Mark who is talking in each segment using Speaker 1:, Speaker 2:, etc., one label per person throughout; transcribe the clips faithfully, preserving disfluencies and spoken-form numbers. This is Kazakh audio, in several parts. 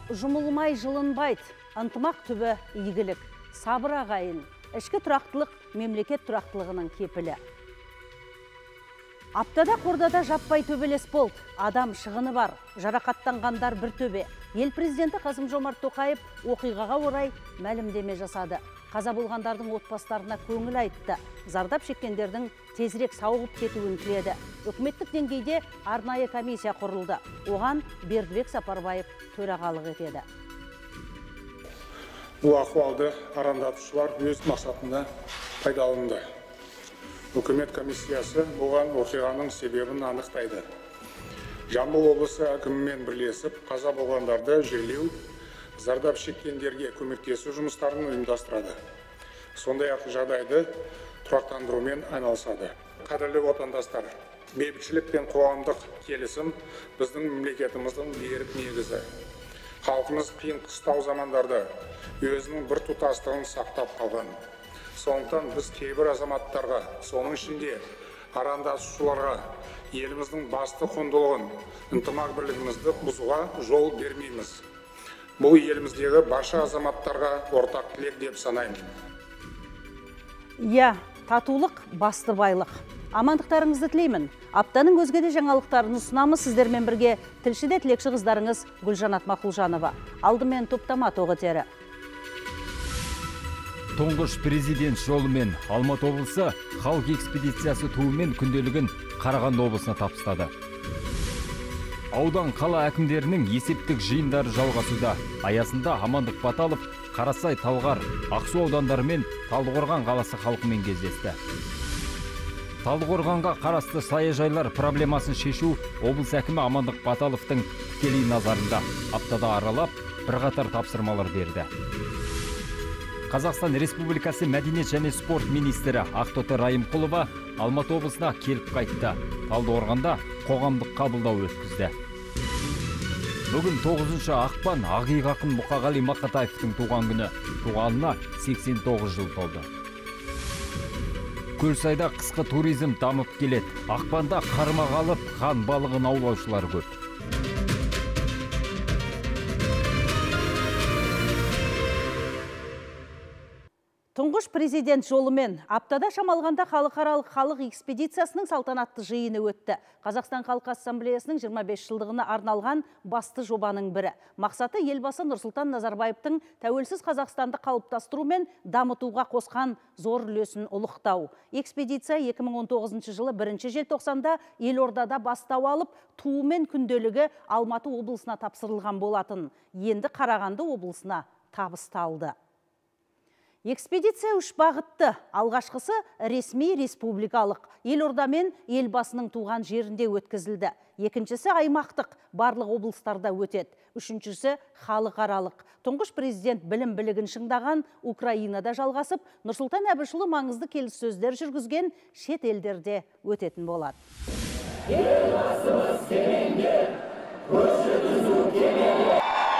Speaker 1: жұмылмай жылынбайды, ынтымақ түбі игілік, сабыр ағайын, ішкі тұрақтылық мемлекет тұрақтылығының кепілі. Аптада қордада жаппай төбелес болды, адам шығыны бар, жарақаттанғандар бір төбе. Ел президенті Қасым-Жомарт Тоқаев оқиғаға орай мәлімдеме жасады. Қаза болғандардың отбасыларына көңіл айтты. Зардап шеккендердің тезірек сауығып кетуін тіледі. Үкіметтік деңгейде арнайы комиссия құрылды. Оған Бердібек Сапарбаев төрағалық етеді.
Speaker 2: Бұл ахуалды арандатушылар өз мақсатында пайдаланды. Үкімет комиссиясы болған оқиғаның себебін анықтайды. Жамбыл облысы әкімімен бірлесіп, қаза болғандарды жерлеу, зардап шеккендерге көмектесу жұмыстарын ұйымдастырады. Сондай-ақ жағдайды тұрақтандырумен айналысады. Қадірлі отандастар, бейбітшілік пен қоғамдық келісім біздің мемлекетіміздің берік негізі. Халқымыз қиын қыстау замандарда өзінің бір тұтастығын сақтап қалған. Сондықтан біз кейбір азаматтарға, соның ішінде арандасушыларға еліміздің басты құндылығын, ынтымақ бірлігімізді бұзуға жол бермейміз. Бұл еліміздегі барша азаматтарға ортақ тілек деп санаймын.
Speaker 1: Иә, татулық басты байлық. Амандықтарыңызды тілеймін. Аптаның өзге де жаңалықтарын ұсынамыз сіздермен бірге. Тілшіде тілекші қыздарыңыз Гүлжанат Мақұлжанова. Алдымен топтама тоғытері.
Speaker 3: Тұңғыш президент жолымен Алматы облысы халық экспедициясы туымен күнделігін Қарағанды облысына тапсырды. Аудан қала әкімдерінің есептік жиындары жалғасуда. Аясында Амандық Баталов, Қарасай, Талғар, Ақсу аудандары мен Талдықорған қаласы халқымен кездесті. Талдықорғанға қарасты саяжайлар проблемасын шешу облыс әкімі Амандық Баталовтың тікелей назарында. Аптада аралап, бірқатар тапсырмалар берді. Қазақстан Республикасы мәдениет және спорт министрі Ақтоты Райымқұлова Алматы облысына келіп қайтты. Талдықорғанда қоғамдық қабылдау өткізді. Бүгін тоғызыншы ақпан Ақиық ақын Мұқағали Мақатаевтың туған күні. Туғанына сексен тоғыз жыл толды. Көлсайда қысқы туризм дамып келеді. Ақпанда қармақ алып, хан балығын аулаушылар көп.
Speaker 1: Тұңғыш президент жолымен аптада шамалғанда халықаралық халық экспедициясының салтанатты жиыны өтті. Қазақстан Халқы Ассамблеясының жиырма бес жылдығына арналған басты жобаның бірі. Мақсаты елбасы Нұрсұлтан Назарбаевтың тәуелсіз Қазақстанды қалыптастыру мен дамытуға қосқан зор үлесін ұлықтау. Экспедиция екі мың он тоғызыншы жылы бірінші желтоқсанда Елордада бастау алып, туы мен күнделігі Алматы облысына тапсырылған болатын. Енді Қарағанды облысына табысталды. Экспедиция үш бағытты. Алғашқысы ресми республикалық. Елорда мен елбасының туған жерінде өткізілді. Екіншісі аймақтық, барлық облыстарда өтеді. Үшіншісі халықаралық. Тұңғыш президент білім білігін шыңдаған Украинада жалғасып, Нұрсұлтан Әбішұлы маңызды келіссөздер жүргізген шет елдерде өтетін болады. Елбасымыз келгенде көші түзу келеді.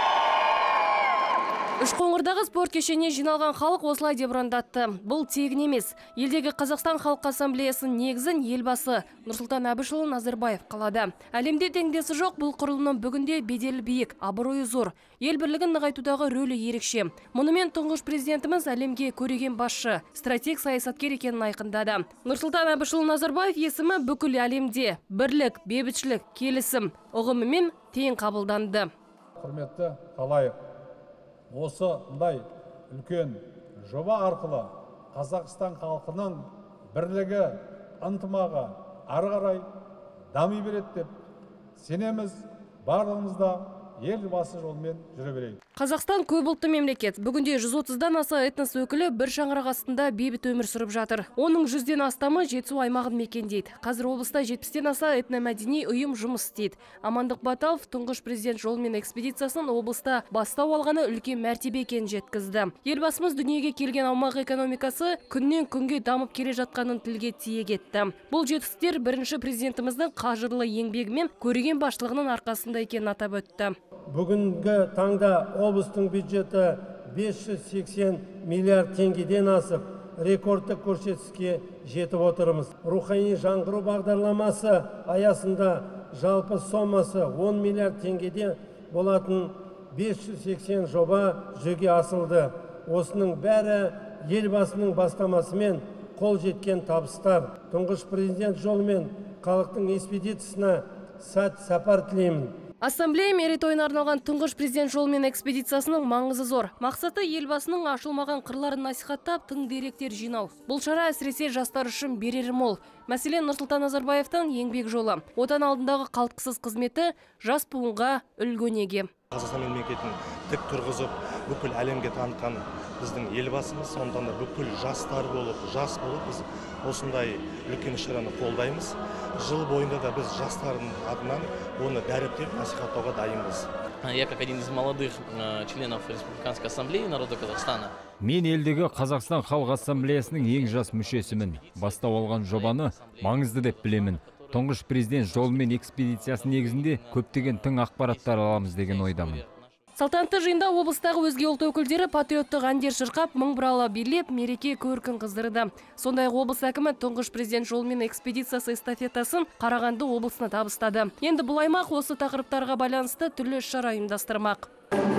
Speaker 4: Үшқоңырдағы спорт кешеніне жиналған халық осылай деп ұрандатты. Бұл тегін емес. Елдегі Қазақстан Халқы Ассамблеясының негізін елбасы Нұрсұлтан Әбішұлы Назарбаев қалады. Әлемде теңдесі жоқ бұл құрылымның бүгінде беделі биік, абыройы зор. Ел бірлігін нығайтудағы рөлі ерекше. Мұнымен тұңғыш президентіміз әлемге көреген басшы, стратег саясаткер екенін айқындады. Нұрсұлтан Әбішұлы Назарбаев есімі бүкіл әлемде бірлік, бейбітшілік, келісім ұғымымен тең қабылданды.
Speaker 5: Құрметті қалайық. Осы мұндай үлкен жоба арқылы Қазақстан халқының бірлігі, ынтымағы ары қарай дами береді деп сенеміз. Барлығымызда елбасы жолымен жүре берейік.
Speaker 4: Қазақстан көпұлтты мемлекет. Бүгінде жүз отыздан аса этнос өкілі бір шаңырақ астында бейбіт өмір сүріп жатыр. Оның жүзден астамы Жетісу аймағын мекендейді. Қазір облыста жетпістен аса этномәдени ұйым жұмыс істейді. Амандық Баталов тұңғыш президент жолымен экспедициясын облыста бастау алғаны үлкен мәртебе екенін жеткізді. Елбасымыз дүниеге келген аумақ экономикасы күннен күнге дамып келе жатқанын тілге тиек етті. Бұл жетістіктер бірінші президентіміздің қажырлы еңбегі мен көреген басшылығының арқасында екенін атап өтті.
Speaker 6: Бүгінгі таңда облыстың бюджеті бес жүз сексен миллиард теңгеден асып, рекордтық көрсеткішке жетіп отырмыз. Рухани жаңғыру бағдарламасы аясында жалпы сомасы он миллиард теңгеде болатын бес жүз сексен жоба жүзеге асырылды. Осының бәрі елбасының бастамасымен қол жеткен табыстар. Тұңғыш президент жолымен халықтың экспедициясына сәт сапар тілеймін.
Speaker 4: Ассамблея мерейтойына арналған тұңғыш президент жолымен экспедициясының маңызы зор. Мақсаты елбасының ашылмаған қырларын насихаттап, тың деректер жинау. Бұл шара әсіресе жастар үшін берері мол. Мәселен, Нұрсұлтан Назарбаевтың еңбек жолы, отан алдындағы қалтқысыз қызметі жас буынға үлгі өнеге.
Speaker 7: Қазақстан мемлекетін тік тұрғызып, бүкіл әлемге танытқан біздің елбасымыз, сондықтан да бүкіл жастар болып, жас болып, біз осындай үлкен шараны қолдаймыз. Жыл бойында да біз жастардың атынан оны дәріптеп насихаттауға дайынбыз.
Speaker 8: Я как один из молодых членов Республиканской ассамблеи народа Казахстана.
Speaker 3: Мен елдегі Қазақстан халық ассамблеясының ең жас мүшесімін. Бастау алған жобаны маңызды деп білемін. Тұңғыш президент жолымен экспедициясы негізінде көптеген тың ақпараттар аламыз деген ойдамын.
Speaker 4: Салтанатты жиында облыстағы өзге ұлт өкілдері патриоттық әндер шырқап, мың бұрала билеп, мереке көркін қыздырды. Сондай облыс әкімі тұңғыш президент жолымен экспедициясы эстафетасын Қарағанды облысына табыстады. Енді бұл аймақ осы тақырыптарға байланысты түрлі шара ұйымдастырмақ.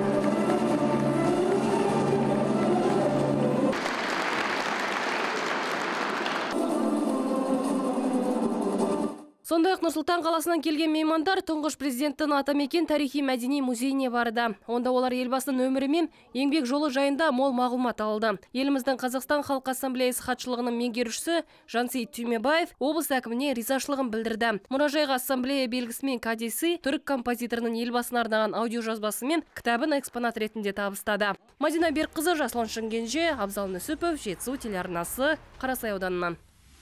Speaker 4: Сондай-ақ Нұрсұлтан қаласынан келген меймандар тұңғыш президенттің атамекен тарихи мәдени музейіне барды. Онда олар елбасының өмірі мен еңбек жолы жайында мол мағлұмат алды. Еліміздің Қазақстан Халық Ассамблеясы хатшылығының меңгерушісі Жансейіт Түймебаев облыс әкіміне ризашылығын білдірді. Мұражайға ассамблея белгісімен кәдесі түрік композиторының елбасына арнаған аудиожазбасы мен кітабын экспонат ретінде табыстады. Мадина Беркқызы, Жаслан Шынгенже, Абзал Нүсіпов, Жетісу телеарнасы, Қарасай ауданынан.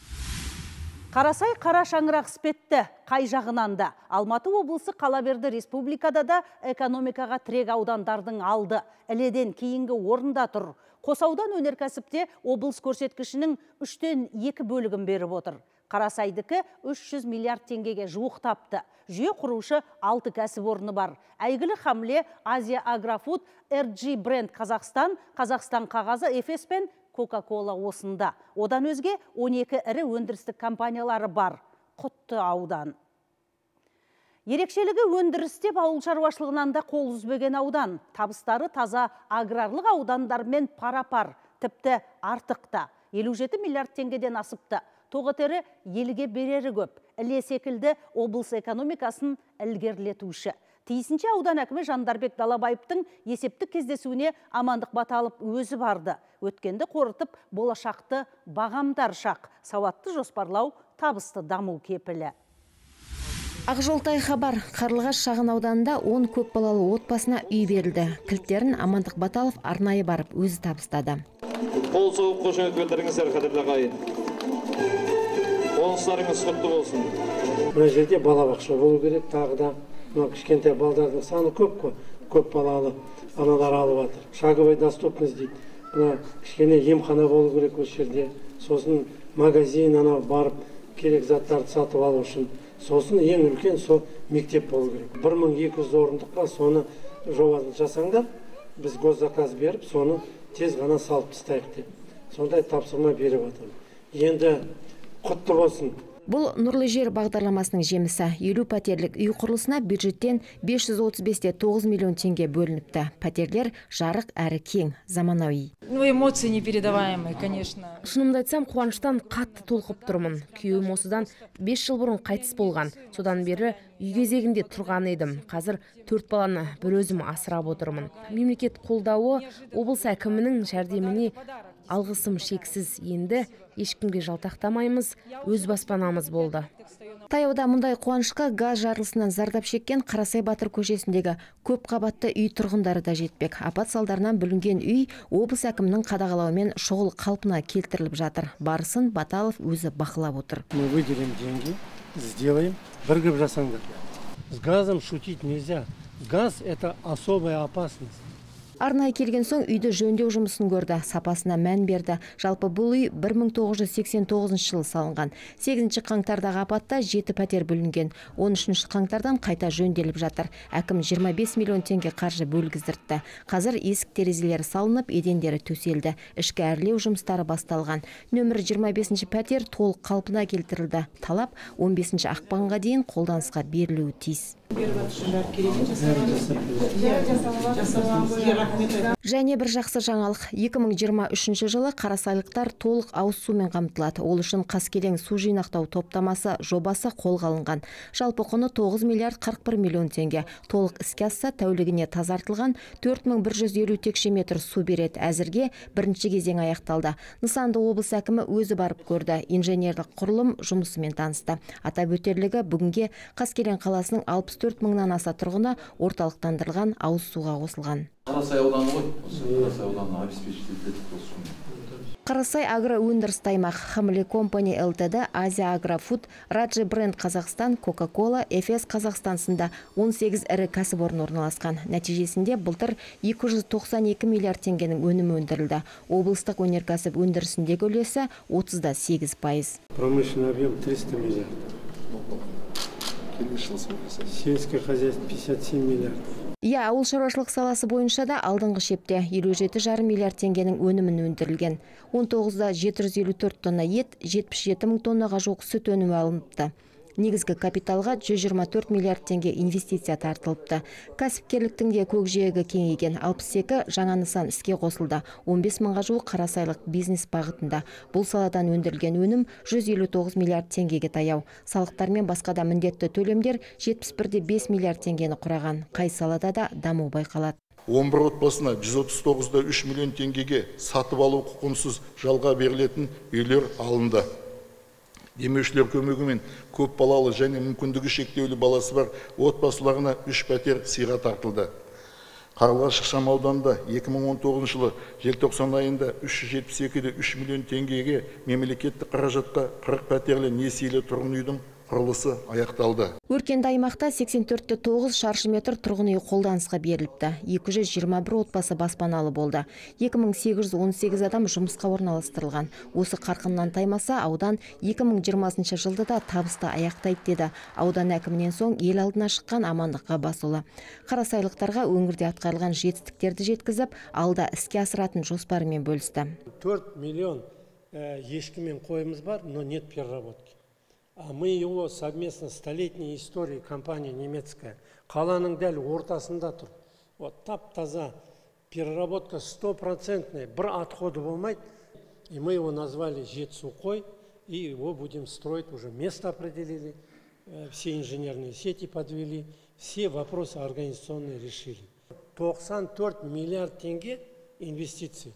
Speaker 1: Қарасай қара шаңырақ іспетті, қай жағынан да. Алматы облысы Қалаберді республикада да экономикаға тірек аудандардың алды. Іледен кейінгі орында тұр. Қосаудан өнеркәсіпте облыс көрсеткішінің үштен екі бөлігін беріп отыр. Қарасайдікі үш жүз миллиард теңгеге жуық тапты. Жүйе құрушы алты кәсіпорны бар. Әйгілі хамле Азия Агрофуд, эр джи бренд Қазақстан, Қазақстан қағазы, Эфес пен Кока-кола осында. Одан өзге он екі ірі өндірістік компаниялары бар. Құтты аудан. Ерекшелігі өндірісте ауыл шаруашылығынан да қол үзбеген аудан. Табыстары таза аграрлық аудандармен пара-пар, тіпті артықта. елу жеті миллиард теңгеден асыпты. Тоғытері елге берері көп. Іле секілді облыс экономикасын ілгерілетуші. Тиісінше аудан әкімі Жандарбек Далабаевтың есептік кездесуіне Амандық Баталов өзі барды. Өткенді қорытып, болашақты бағамдар шақ. Сауатты жоспарлау, табысты даму кепілі.
Speaker 9: Ақжолтай хабар, Қарлығаш шағын ауданында он көп балалы отбасына үй берілді. Кілттерін Амандық Баталов арнайы барып өзі табыстады.
Speaker 10: Қол соғып қошемет білдіріңіздер, қадірлі ағайын. Қоныстарыңыз құтты болсын.
Speaker 6: Мына жерде балабақша болу керек, тағы да кішкентай балдардың саны көп қой, көп балалы аналар алып жатыр. Шаговой доступность дейді. Мына кішкене емхана болу керек осы жерде. Сосын магазин анау барып керек заттарды сатып алу үшін. Сосын ең үлкен со мектеп болу керек. бір мың екі жүз орындыққа соны жобасын жасаңдар, біз госзаказ беріп, соны тез ғана салып тастайық деп. Сондай тапсырма беріп жатырмын. Енді құтты болсын.
Speaker 9: Бұл Нұрлы жер бағдарламасының жемісі. елу пәтерлік үй құрылысына бюджеттен бес жүз отыз бес те тоғыз миллион теңге бөлініпті. Пәтерлер жарық әрі кең, заманауи.
Speaker 11: Ну, эмоции непередаваемые, конечно.
Speaker 4: Шынымды айтсам, қуаныштан қатты толқып тұрмын. Күйеуім осыдан бес жыл бұрын қайтыс болған. Содан бері үй кезегінде тұрған едім. Қазір төрт баланы бір өзім асырап отырмын. Мемлекет қолдауы, облыс әкімінің жәрдеміне алғысым шексіз. Енді ешкімге жалтақтамаймыз, өз баспанамыз болды.
Speaker 9: Таяуда мұндай қуанышқа газ жарылысынан зардап шеккен Қарасай Батыр көшесіндегі көп қабатты үй тұрғындары да жетпек. Апат салдарынан бүлінген үй облыс әкімінің қадағалауымен шұғыл қалпына келтіріліп жатыр. Барысын Баталов өзі бақылап отыр.
Speaker 6: Мы выделим деньги, сделаем, біргіп жасаңдар. С газом шутить нельзя. Газ – это особая опасность.
Speaker 9: Арнайы келген соң үйді жөндеу жұмысын көрді, сапасына мән берді. Жалпы бұл үй бір мың тоғыз жүз сексен тоғызыншы жылы салынған. сегізінші қаңтардағы апатта жеті пәтер бүлінген. он үшінші қаңтардан қайта жөнделіп жатыр. Әкім жиырма бес миллион теңге қаржы бөлгіздіртті. Қазір есік терезелері салынып, едендері төселді. Ішкі әрлеу жұмыстары басталған. Нөмір жиырма бесінші пәтер толық қалпына келтірілді. Талап он бесінші ақпанға дейін қолданысқа берілуі тиіс. Және бір жақсы жаңалық, екі мың жиырма үшінші жылы қарасайлықтар толық ауыз сумен қамтылады. Ол үшін Қаскелең су жинақтау топтамасы жобасы қолға алынған. Жалпы құны тоғыз миллиард қырық бір миллион теңге. Толық іске асса, тәулігіне тазартылған төрт мың бір жүз елу текше метр су береді. Әзірге бірінші кезең аяқталды. Нысанды облыс әкімі өзі барып көрді. Инженерлік құрылым жұмысымен танысты. Атап өтерлігі, бүгінге Қаскелең қаласының алпыс төрт мыңнан аса тұрғыны орталықтандырылған ауыз суға қосылған.
Speaker 12: Қарасай ауданы ғой, Қарасай ауданы обеспечитель болсын.
Speaker 9: Қарасай агро өндіріс аймақ, Хамли Компани ЛТД, Азия Агрофуд, Раджи Бренд Қазақстан, Кока-Кола, Эфес Қазақстан сында он сегіз ірі кәсіпорын орналасқан. Нәтижесінде былтыр екі жүз тоқсан екі миллиард теңгенің өнімі өндірілді. Облыстық өнеркәсіп өндірісіндегі үлесі отыз да сегіз пайыз.
Speaker 6: Промышленный объем триста миллиард. Сельское хозяйство пятьдесят семь миллиардов.
Speaker 9: Иә, ауыл шаруашылық саласы бойынша да алдыңғы шепте елу жеті жарым миллиард теңгенің өнімін өндірілген. он тоғызда жеті жүз елу төрт тонна ет, жетпіс жеті мың тоннаға жуық сүт өнімі алыныпты. Негізгі капиталға жүз жиырма төрт миллиард теңге инвестиция тартылыпты. Кәсіпкерліктің де көкжиегі кеңейген. алпыс екі жаңа нысан іске қосылды. он бес мыңға жуық қарасайлық бизнес бағытында. Бұл саладан өндірілген өнім жүз елу тоғыз миллиард теңгеге таяу. Салықтар мен басқа да міндетті төлемдер жетпіс бір де бес миллиард теңгені құраған. Қай салада да даму байқалады.
Speaker 13: он бір отбасына жүз отыз тоғыз да үш миллион теңгеге сатып алу құқығынсыз жалға берілетін үйлер алынды. Демеушілер көмегімен көп балалы және мүмкіндігі шектеулі баласы бар отбасыларына үш пәтер сыйға тартылды. Қарлығаш ықшам ауданында екі мың он тоғызыншы жылы желтоқсан айында үш жүз жетпіс екі де үш миллион теңгеге мемлекеттік қаражатқа қырық пәтерлі несиелі тұрғын үйдің құрылысы аяқталды.
Speaker 9: Өркенді аймақта сексен төрт те тоғыз шаршы метр тұрғын үй қолданысқа беріліпті. екі жүз жиырма бір отбасы баспаналы болды. екі мың сегіз жүз он сегіз адам жұмысқа орналастырылған. Осы қарқыннан таймаса, аудан екі мың жиырмасыншы жылды да табысты аяқтайды деді. Аудан әкімінен соң ел алдына шыққан Амандық Ғаббасұлы. Қарасайлықтарға өңірде атқарылған жетістіктерді жеткізіп, алда іске асыратын жоспарымен бөлісті.
Speaker 6: төрт миллион ешкі мен қойымыз бар, но нет переработки. А мы его совместно столетней историей компания немецкая қаланың дәл ортасында тұр. Вот тап-таза переработка стопроцентная, бір отходы болмайды. И мы его назвали Жетісу-Қой, и его будем строить, уже место определили, все инженерные сети подвели, все вопросы организационные решили. тоқсан төрт миллиард теңге инвестиций.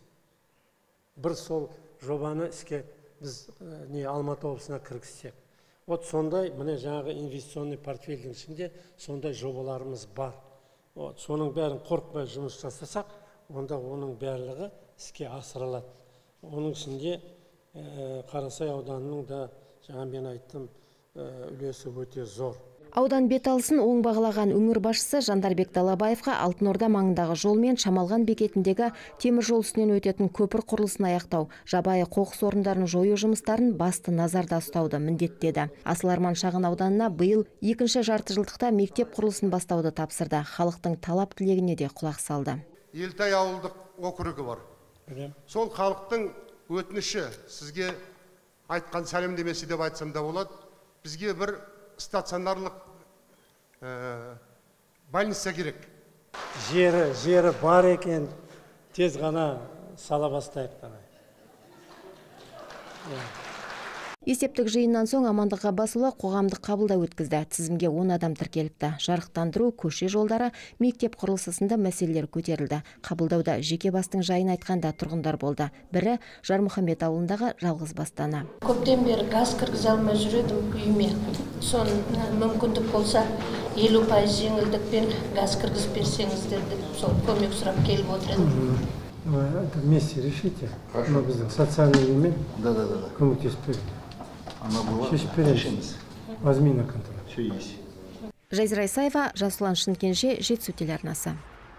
Speaker 6: Бір сол жобаны іске біз не Алматы облысына кіргізсек. Вот сондай, міне жаңағы инвестиционный портфельдің ішінде сондай жобаларымыз бар. Вот соның бәрін қорқпай жұмыс жасасақ, онда оның барлығы іске асырылады. Оның ішінде Қарасай ауданының да жаңа мен айттым үлесі өте зор.
Speaker 9: Аудан беталысын оң бағалаған өңір басшысы Жандарбек Далабаевқа Алтын Орда маңындағы жол мен Шамалған бекетіндегі темір жол үстінен өтетін көпір құрылысын аяқтау, жабайы қоқыс орындарын жою жұмыстарын басты назарда ұстауды міндеттеді. Асыл Арман шағын ауданына биыл екінші жарты жылдықта мектеп құрылысын бастауды тапсырды. Халықтың талап тілегіне де құлақ салды.
Speaker 14: Елтай ауылдық округі бар. Сол халықтың өтініші сізге айтқан сәлемдемесі деп айтсам да болады. Бізге бір стационарлық больница керек.
Speaker 6: Жері, жері бар екен, тез ғана сала бастайық.
Speaker 9: Есептік жиыннан соң Амандық Ғаббасұлы қоғамдық қабылдау өткізді. Тізімге он адам тіркеліпті. Жарықтандыру, көше жолдары, мектеп құрылысы сынды мәселелер көтерілді. Қабылдауда жеке бастың жайын айтқанда тұрғындар болды. Бірі Жармұхамбет ауылындағы жалғыз бастана.
Speaker 15: Көптен бері газ кіргізе алмай жүредім үйіме. Сон мүмкіндік болса елу пайыз жеңілдікпен газ кіргізіп берсеңіздер деп сол көмек сұрап келіп отырдым.
Speaker 6: Это вместе решите. Мы біздің социальный элемент көмектесіп берді. Возьми на контроль.
Speaker 9: Жайзра Исаева, Жасұлан Шынкенже, Жетісу телеарнасы.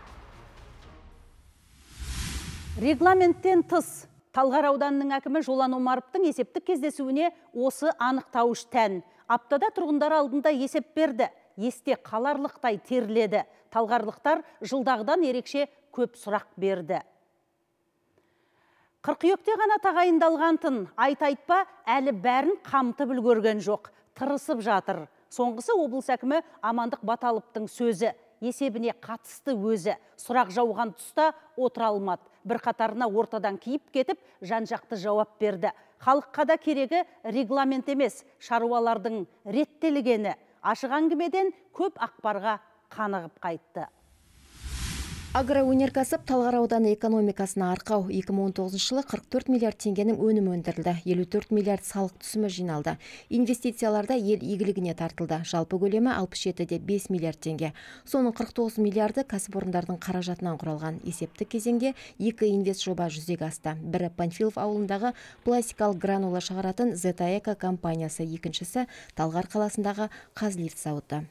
Speaker 1: Регламенттен тыс Талғар ауданының әкімі Жолан Омаровтың есептік кездесуіне осы анықтауыш тән. Аптада тұрғындар алдында есеп берді. Есте қаларлықтай терледі. Талғарлықтар жылдағыдан ерекше көп сұрақ берді. Қыркүйекте ғана тағайындалған тын, айт-айтпа әлі бәрін қамтып үлгерген жоқ, тырысып жатыр. Соңғысы облыс әкімі Амандық Баталовтың сөзі. Есебіне қатысты өзі. Сұрақ жауған тұста отыра алмады. Бір қатарына ортадан киіп кетіп, жан-жақты жауап берді. Халыққа да керегі регламент емес, шаруалардың реттелгені. Ашық әңгімеден көп ақпарға қанығып қайтты.
Speaker 9: Агроөнеркәсіп Талғар ауданы экономикасына арқау. екі мың он тоғызыншы жылы қырық төрт миллиард теңгенің өнімі өндірілді. елу төрт миллиард салық түсімі жиналды. Инвестицияларда ел игілігіне тартылды. Жалпы көлемі алпыс жеті де бес миллиард теңге. Соның қырық тоғыз миллиарды кәсіпорындардың қаражатынан құралған. Есептік кезеңде екі инвест жоба жүзеге асты. Бірі Панфилов ауылындағы пластикалық гранула шығаратын Зетаэко компаниясы, екіншісі Талғар қаласындағы Қазлифт зауыты.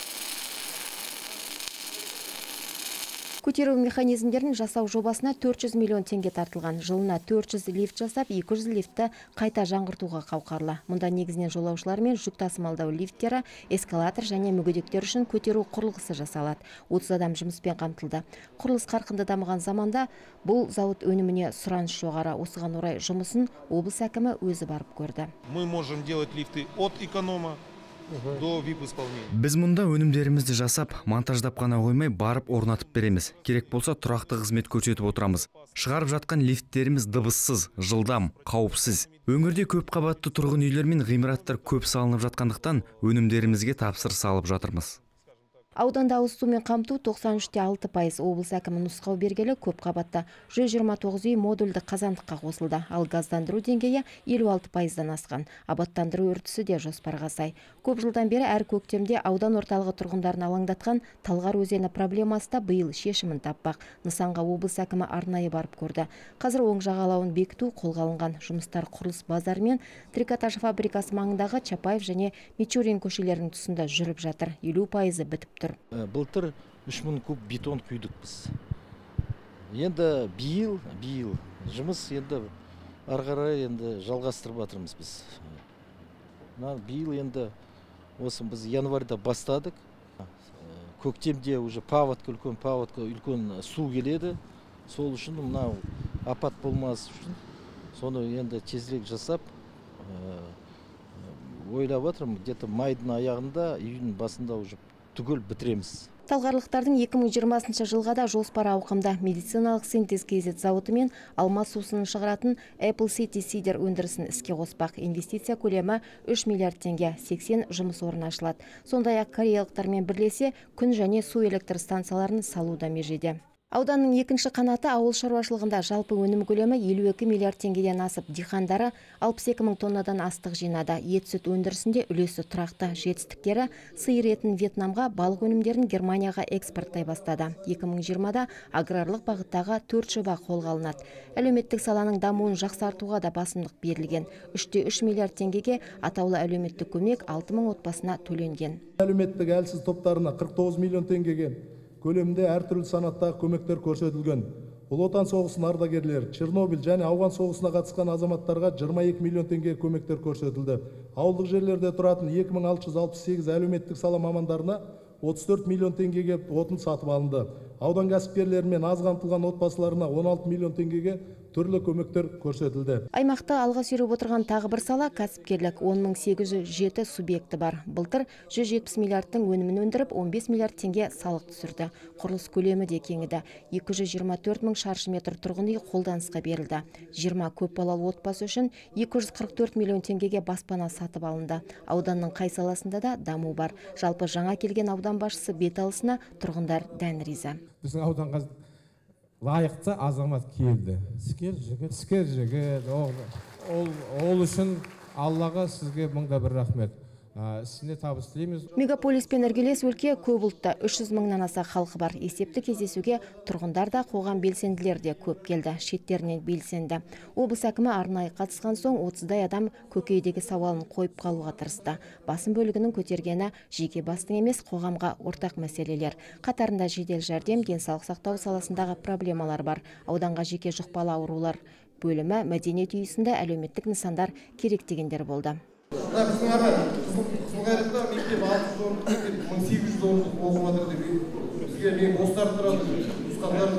Speaker 9: Көтеру механизмдерін жасау жобасына төрт жүз миллион теңге тартылған. Жылына төрт жүз лифт жасап, екі жүз лифтті қайта жаңғыртуға қауқарлы. Мұнда негізінен жолаушылар мен жүк тасымалдау лифттері, эскалатор және мүгедектер үшін көтеру құрылғысы жасалады. отыз адам жұмыспен қамтылды. Құрылыс қарқынды дамыған заманда бұл зауыт өніміне сұраныс жоғары. Осыған орай жұмысын облыс әкімі өзі барып көрді.
Speaker 16: Мы можем делать лифты от эконома до вип исполнения.
Speaker 17: Біз мұнда өнімдерімізді жасап, монтаждап қана қоймай барып орнатып береміз. Керек болса тұрақты қызмет көрсетіп отырамыз. Шығарып жатқан лифттеріміз дыбыссыз, жылдам, қауіпсіз. Өңірде көп қабатты тұрғын үйлер мен ғимараттар көп салынып жатқандықтан өнімдерімізге тапсырыс алып жатырмыз.
Speaker 9: Ауданда ауыз сумен қамту тоқсан үш те алты пайыз. Облыс әкімі нұсқау бергелі көп қабатта жүз жиырма тоғыз үй модульді қазандыққа қосылды. Ал газдандыру деңгейі елу алты пайыздан асқан. Абаттандыру үрдісі де жоспарға сай. Көп жылдан бері әр көктемде аудан орталығы тұрғындарын алаңдатқан Талғар өзені проблемасы да биыл шешімін таппақ. Нысанға облыс әкімі арнайы барып көрді. Қазір оң жағалауын бекіту қолға алынған. Жұмыстар құрылыс базары мен трикотаж фабрикасы маңындағы Чапаев және Мичурин көшелерінің тұсында жүріп жатыр. елу пайызы бітіп тұр.
Speaker 18: Былтыр үш мың куб бетон құйдық біз. Енді биыл, биыл жұмыс енді арғарай енді жалғастырып жатырмыз біз. Биыл енді осы біз январьда бастадық. Көктемде уже паводка, үлкен паводка, үлкен су келеді. Сол үшін мынау апат болмас үшін соны енді тезірек жасап ойлап жатырмын. Где-то майдың аяғында, июнь басында уже түгел бітіреміз.
Speaker 9: Талғарлықтардың екі мың жиырмасыншы жылға да жоспары ауқымда. Медициналық синтез кезет зауыты мен алма сусын шығаратын Apple City Cider өндірісін іске қоспақ. Инвестиция көлемі үш миллиард теңге, сексен жұмыс орны ашылады. Сондай-ақ кореялықтармен бірлесе күн және су электр станцияларын салу да межеде. Ауданның екінші қанаты ауыл шаруашылығында жалпы өнім көлемі елу екі миллиард теңгеден асып, диқандары алпыс екі мың тоннадан астық жинады. Ет сүт өндірісінде үлесі тұрақты. Жетістіктері сиыр етін Вьетнамға, балық өнімдерін Германияға экспорттай бастады. екі мың жиырмада аграрлық бағыттағы төрт жоба қолға алынады. Әлеуметтік саланың дамуын жақсартуға да басымдық берілген. үш те үш миллиард теңгеге атаулы әлеуметтік көмек алты мың отбасына төленген.
Speaker 19: Әлеуметтік әлсіз топтарына қырық тоғыз миллион теңгеге көлемінде әртүрлі санаттағы көмектер көрсетілген. Ұлы отан соғысының ардагерлері, Чернобыль және ауған соғысына қатысқан азаматтарға жиырма екі миллион теңге көмектер көрсетілді. Ауылдық жерлерде тұратын екі мың алты жүз алпыс сегіз әлеуметтік сала мамандарына отыз төрт миллион теңгеге отын сатып алынды. Аудан кәсіпкерлері мен аз қамтылған отбасыларына он алты миллион теңгеге түрлі көмектер көрсетілді.
Speaker 9: Аймақта алға сүйреп отырған тағы бір сала кәсіпкерлік. он мың сегіз жүз жеті субъекті бар. Былтыр жүз жетпіс миллиардтың өнімін өндіріп, он бес миллиард теңге салық түсірді. Құрылыс көлемі де кеңіді. екі жүз жиырма төрт мың шаршы метр тұрғын үй қолданысқа берілді. жиырма көпбалалы отбасы үшін екі жүз қырық төрт миллион теңгеге баспана сатып алынды. Ауданның қай саласында да даму бар. Жалпы жаңа келген аудан басшысы бет алысына тұрғындар дән риза.
Speaker 20: Біздің ауданға лайықты азамат келді. Іскер жігіт, іскер жігіт. Ол, ол үшін Аллаға сізге мыңда бір рахмет. Сізіне табыс тілейміз.
Speaker 9: Мегаполиспен іргелес өлке көп ұлтта үш жүз мыңнан аса халқы бар. Есепті кездесуге тұрғындар да қоғам белсенділер де көп келді. Шеттерінен белсенді. Облыс әкімі арнайы қатысқан соң отыздай адам көкейдегі сауалын қойып қалуға тырысты. Басым бөлігінің көтергені жеке бастың емес қоғамға ортақ мәселелер. Қатарында жедел жәрдем, денсаулық сақтау саласындағы проблемалар бар. Ауданға жеке жұқпалы аурулар бөлімі, мәдениет үйісінде әлеуметтік нысандар керек дегендер болды.
Speaker 21: Біздің аға Қызылқайрақта мектеп алты жүз орындық мектеп мың сегіз жүз орындық оқып жатыр деп бізге мен достар тұрады, туысқандар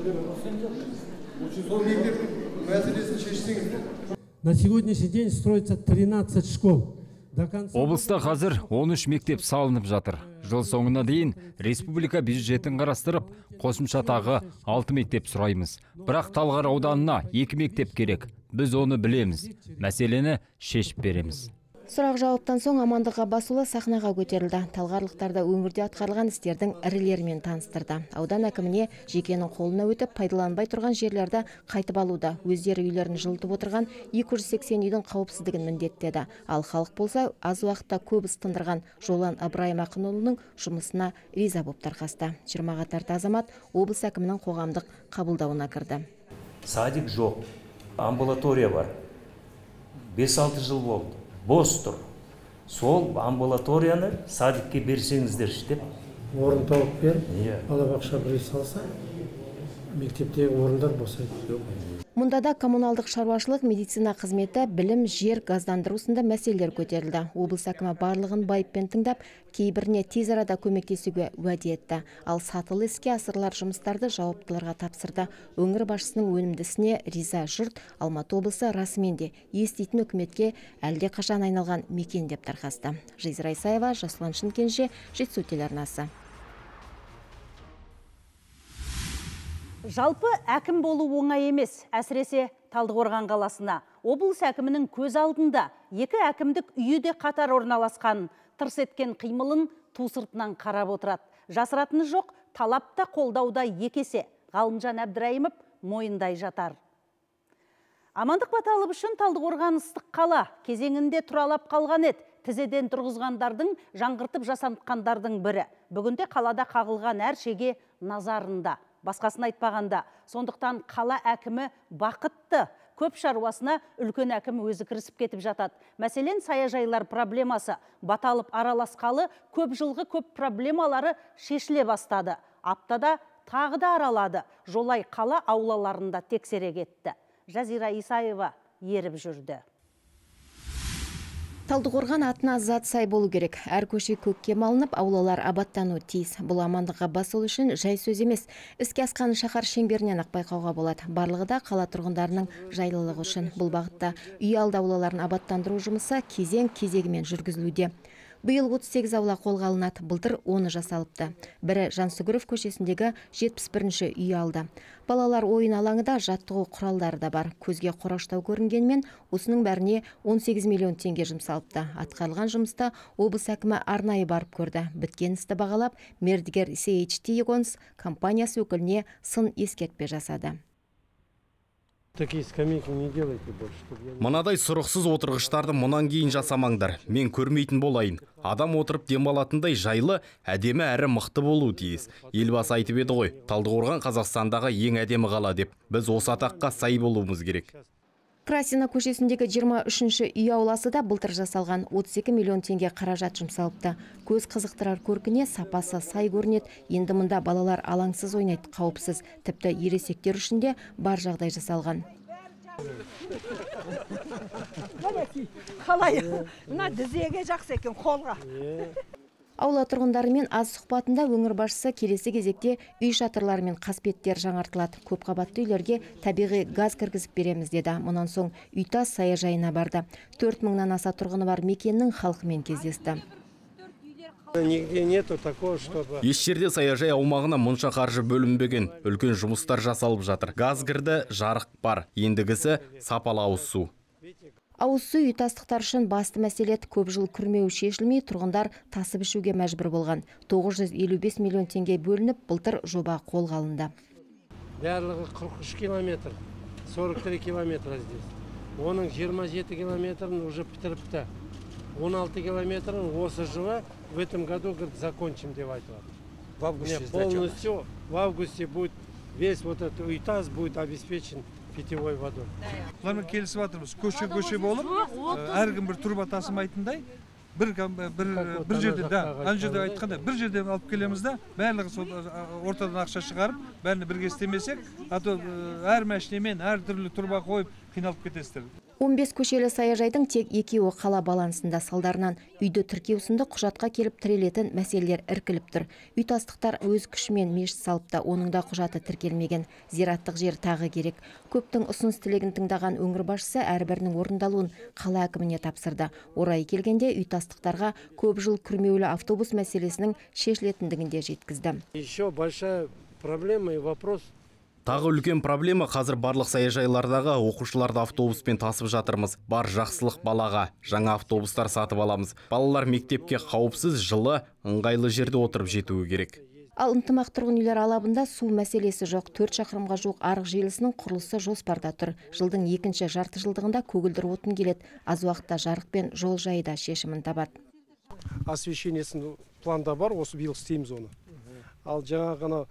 Speaker 21: тұрады. Сол мектептің мәселесін шешсеңіздер.
Speaker 6: На сегодняшний день строится тринадцать школ.
Speaker 3: Облыста қазір он үш мектеп салынып жатыр. Жыл соңына дейін республика бюджетін қарастырып, қосымша тағы алты мектеп сұраймыз. Бірақ Талғар ауданына екі мектеп керек. Біз оны білеміз. Мәселені шешіп береміз.
Speaker 9: Сұрақ жауаптан соң Амандық Ғаббасұлы сахнаға көтерілді. Талғарлықтарда өңірде атқарылған істердің ірілерімен таныстырды. Аудан әкіміне жекенің қолына өтіп, пайдаланбай тұрған жерлерді қайтып алуда, өздері үйлерін жылытып отырған екі жүз сексен үйдің қауіпсіздігін міндеттеді. Ал халық болса, аз уақытта көп істіндірған Жолан Ыбырайым Ақынұлының жұмысына риза боп тарқасты. жиырмаға тарта азамат облыс әкімінің қоғамдық қабылдауына кірді.
Speaker 2: Садик жоқ, амбулатория бар. бес алты жыл болды. Бос тұр. Сол амбулаторияны садикке берсеңіздерші деп.
Speaker 6: Орын тауып бер, балабақша бірей салса, мектептегі орындар босайды.
Speaker 9: Мұнда да коммуналдық шаруашылық, медицина қызметі, білім, жер, газдандыру сынды мәселелер көтерілді. Облыс әкімі барлығын байыппен тыңдап, кейбіріне тез арада көмектесуге уәде етті. Ал сатылы іске асырылар жұмыстарды жауаптыларға тапсырды. Өңір басшысының өнімдісіне риза жұрт Алматы облысы расымен де еститін үкіметке әлде қашан айналған мекен деп тарқасты. Жизра Исаева, Жасұлан Шымкенше, Жетісу телеарнасы.
Speaker 1: Жалпы әкім болу оңай емес, әсіресе Талдықорған қаласына. Облыс әкімінің көз алдында екі әкімдік үйі де қатар орналасқан, тырс еткен қимылын ту сыртынан қарап отырады. Жасыратыны жоқ, талапта қолдауда екесе. Ғалымжан Әбдірайымов мойындай жатар. Амандық Баталов үшін Талдықорған ыстық қала кезеңінде тұралап қалған еді. Тізеден тұрғызғандардың, жаңғыртып жасамтқандардың бірі. Бүгінде қалада қағылған әр шеге назарында. Басқасын айтпағанда, сондықтан қала әкімі бақытты. Көп шаруасына үлкен әкім өзі кірісіп кетіп жатады. Мәселен, саяжайлар проблемасы Баталов араласқалы көп жылғы көп проблемалары шешіле бастады. Аптада тағы да аралады. Жолай қала аулаларында тексере кетті. Жазира Исаева еріп жүрді.
Speaker 9: Талдықорған атына зат сай болу керек. Әр көше көкке малынып, аулалар абаттану тиіс. Бұл Амандық Ғаббасұлы үшін жай сөз емес. Іске асқан шаһар шеңберінен ақ байқауға болады. Барлығы да қала тұрғындарының жайлылығы үшін. Бұл бағытта үй алды аулаларын абаттандыру жұмысы кезең кезегімен жүргізілуде. Биыл отыз сегіз аула қолға алынады, былтыр оны жасалыпты. Бірі Жансүгіров көшесіндегі жетпіс бірінші үй алды. Балалар ойын алаңында жаттығу құралдары да бар. Көзге қораштау көрінгенмен, осының бәріне он сегіз миллион теңге жұмсалыпты. Атқарылған жұмыста облыс әкімі арнайы барып көрді. Біткен істі бағалап, мердігер си эйч ти Егонс компаниясы өкіліне сын ескертпе жасады.
Speaker 6: Такие скамейки не делайте больше.
Speaker 22: Мынадай сұрықсыз отырғыштарды мұнан кейін жасамаңдар. Мен көрмейтін болайын. Адам отырып демалатындай жайлы, әдемі әрі мықты болу тиіс. Елбасы айтып еді ғой, Талдықорған Қазақстандағы ең әдемі қала деп. Біз осы атаққа сай болуымыз керек.
Speaker 9: Красина көшесіндегі жиырма үшінші үй ауласы да былтыр жасалған. отыз екі миллион теңге қаражат жұмсалыпты. Көз қызықтырар көркіне сапасы сай көрінеді. Енді мұнда балалар алаңсыз ойнайды, қауіпсіз. Тіпті ересектер үшін де бар жағдай жасалған.
Speaker 23: Қалай, мына дізеге жақсы екен қолға.
Speaker 9: Аула тұрғындарымен аз сұхбатында өңір басшысы келесі кезекте үй шатырлары мен қасбеттер жаңартылады. Көп қабатты үйлерге табиғи газ кіргізіп береміз деді. Мұнан соң Үйтас саяжайына барды. төрт мыңнан аса тұрғыны бар мекеннің халқымен кездесті.
Speaker 22: Еш жерде саяжай аумағына мұнша қаржы бөлінбеген. Үлкен жұмыстар жасалып жатыр. Газ кірді, жарық бар. Ендігісі сапалы ауыз су.
Speaker 9: Ауыз су үйтастықтар үшін басты мәселе көп жыл күрмеу шешілмей, тұрғындар тасып ішуге мәжбүр болған. тоғыз жүз елу бес миллион теңге бөлініп, былтыр жоба қолға алынды.
Speaker 6: Барлығы қырық үш километр, сорок три километр здесь. Оның жиырма жеті километрін уже бітіріпті. он алты километрін осы жылы в этом году закончим деп айтылады.
Speaker 2: В августе
Speaker 6: полностью в августе будет весь вот этот Үйтас будет обеспечен питьевой водой.
Speaker 16: Бұлармен келісіп жатырмыз. Көше-көше болып, әркім бір турба тасымайтындай, бір бір бір жерде, да, ана жерде айтқанда, бір жерден алып келеміз да, барлығы сол ортадан ақша шығарып, бәріне бірге істемесек, а то әр машинамен әр түрлі турба қойып, қиналып кетесіздер.
Speaker 9: он бес көшелі саяжайдың тек екеуі қала балансында, салдарынан үйді тіркеу сынды құжатқа келіп тірелетін мәселелер іркіліп тұр. Үй тастықтар өз күшімен мешіт салыпта, оның да құжаты тіркелмеген. Зираттық жер тағы керек. Көптің ұсыныс тілегін тыңдаған өңір басшысы әрбірінің орындалуын қала әкіміне тапсырды. Орайы келгенде үй тастықтарға көп жыл күрмеулі автобус мәселесінің шешілетіндігін де жеткізді.
Speaker 6: Еще большая проблема и вопрос.
Speaker 22: Тағы үлкен проблема қазір барлық саяжайлардағы оқушыларды автобуспен тасып жатырмыз. Бар жақсылық балаға. Жаңа автобустар сатып аламыз. Балалар мектепке қауіпсіз, жылы, ыңғайлы жерде отырып жетуі керек.
Speaker 9: Ал ынтымақ тұрғын үйлер алабында су мәселесі жоқ. төрт шақырымға жуық арық желісінің құрылысы жоспарда тұр. Жылдың екінші жарты жылдығында көгілдір отын келеді. Аз уақытта жарық пен жол жайы да шешімін табады.
Speaker 21: Освещениесінің планда бар, осы биыл істейміз оны. Ал жаңа ғана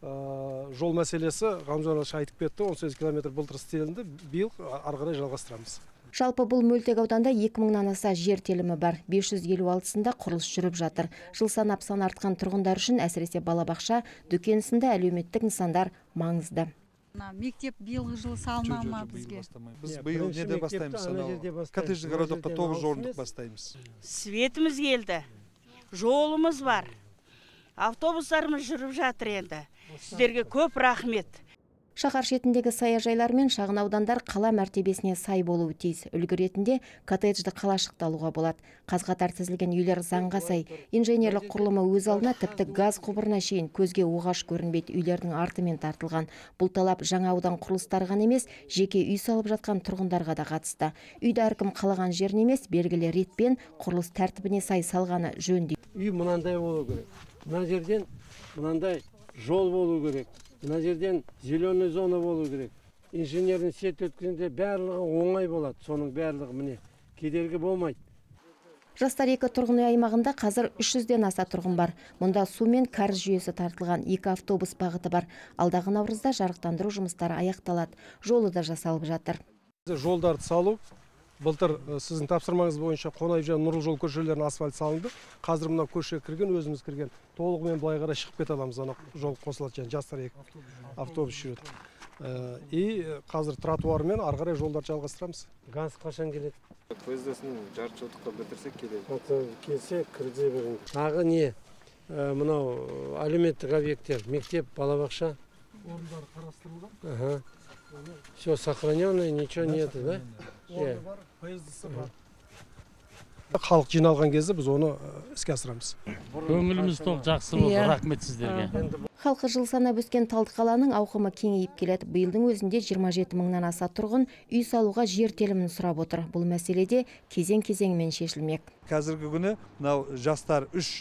Speaker 21: жол мәселесі Ғамжан айтып кетті, он сегіз километр былтыр істелінді, биыл ары қарай жалғастырамыз.
Speaker 9: Жалпы бұл мөлтек ауданда екі мыңнан аса жер телімі бар. бес жүз елу алтысында құрылыс жүріп жатыр. Жыл санап саны артқан тұрғындар үшін әсіресе балабақша, дүкен сынды әлеуметтік нысандар маңызды.
Speaker 5: Мектеп биылғы жылы салына ма бізге?
Speaker 16: Біз биыл неде бастаймыз? Коттеджді городокқа тоғыз орындық бастаймыз.
Speaker 7: Светіміз келді, жолымыз бар. Автобустарымыз жүріп жатыр енді. Сіздерге көп рахмет.
Speaker 9: Шаһар шетіндегі саяжайлар мен шағын аудандар қала мәртебесіне сай болуы тиіс. Үлгі ретінде коттеджді қалашықта алуға болады. Қаз-қатар тізілген үйлер заңға сай. Инженерлік құрылымы өз алдына тіпті газ құбырына шейін көзге оғаш көрінбейді, үйлердің артымен тартылған. Бұл талап жаңа аудан құрылыстары ғана емес, жеке үй салып жатқан тұрғындарға да қатысты. Үйді әркім қалаған жеріне емес, белгілі ретпен құрылыс тәртібіне сай салғаны жөн дейді.
Speaker 6: Үй мынандай болу керек. Мына жерден мынандай жол болу керек. Мына жерден зеленый зона болу керек. Инженердің сет өткізгенде барлығы оңай болады. Соның барлығы міне кедергі болмайды.
Speaker 9: Жастар екі тұрғын үй аймағында қазір үш жүзден аса тұрғын бар. Мұнда су мен кәріз жүйесі тартылған, екі автобус бағыты бар. Алдағы наурызда жарықтандыру жұмыстары аяқталады. Жолы да жасалып жатыр.
Speaker 21: Жолдарды салу былтыр сіздің тапсырмаңыз бойынша Қонаев және Нұрлы жол көшелеріне асфальт салынды. Қазір мына көше кірген, өзіміз кірген. Толығымен былай қарай шығып кете аламыз, ана жол қосылады, және жастар екі автобус жүреді. И қазір тротуармен ары қарай жолдарды жалғастырамыз. Газ қашан келеді?
Speaker 8: Көздесін жарты жылдыққа бітірсек келеді.
Speaker 6: Келсе кірде берін. Тағы не? Мынау әлеуметтік объекттер, мектеп, балабақша.
Speaker 21: Орындар қарастырылған.
Speaker 6: Все сохраненное, ничего нет, да?
Speaker 21: Орны бар, поездысы бар. Халық жиналған кезде біз оны іске асырамыз.
Speaker 24: Көңіліміз тоқ, жақсы болды, рахмет сіздерге.
Speaker 9: Халқы жыл санап өскен Талдықаланың ауқымы кеңейіп келеді. Биылдың өзінде жиырма жеті мыңнан аса тұрғын үй салуға жер телімін сұрап отыр. Бұл мәселеде кезең-кезеңмен шешілмек.
Speaker 16: Қазіргі күні мынау жастар үш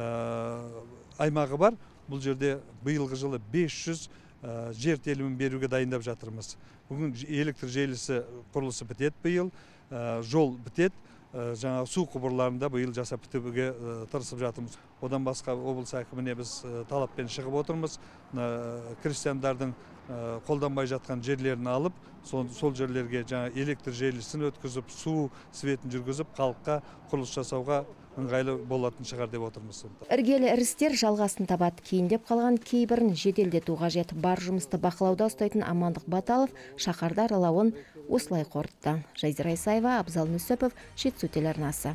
Speaker 16: аймағы бар. Бұл жерде биылғы жылы бес жүз жер телімін беруге дайындап жатырмыз. Бүгін электр желісі құрылысы бітеді биыл, жол бітеді. Жаңа су құбырларында биыл жасап бітуге тырысып жатырмыз. Одан басқа облыс әкіміне біз талаппен шығып отырмыз. Крестьяндардың қолданбай жатқан жерлерін алып, сол жерлерге жаңа электр желісін өткізіп, су светін жүргізіп, халыққа құрылыс жасауға ыңғайлы болатын шығар деп отырмыз.
Speaker 9: Іргелі ірістер жалғасын табады. Кейіндеп қалған кейбірін жеделдету қажет. Бар жұмысты бақылауда ұстайтын Амандық Баталов шаһарды аралауын осылай қорытты. Жайзира Исаева, Абзал Нүсіпов, Жетісу телеарнасы.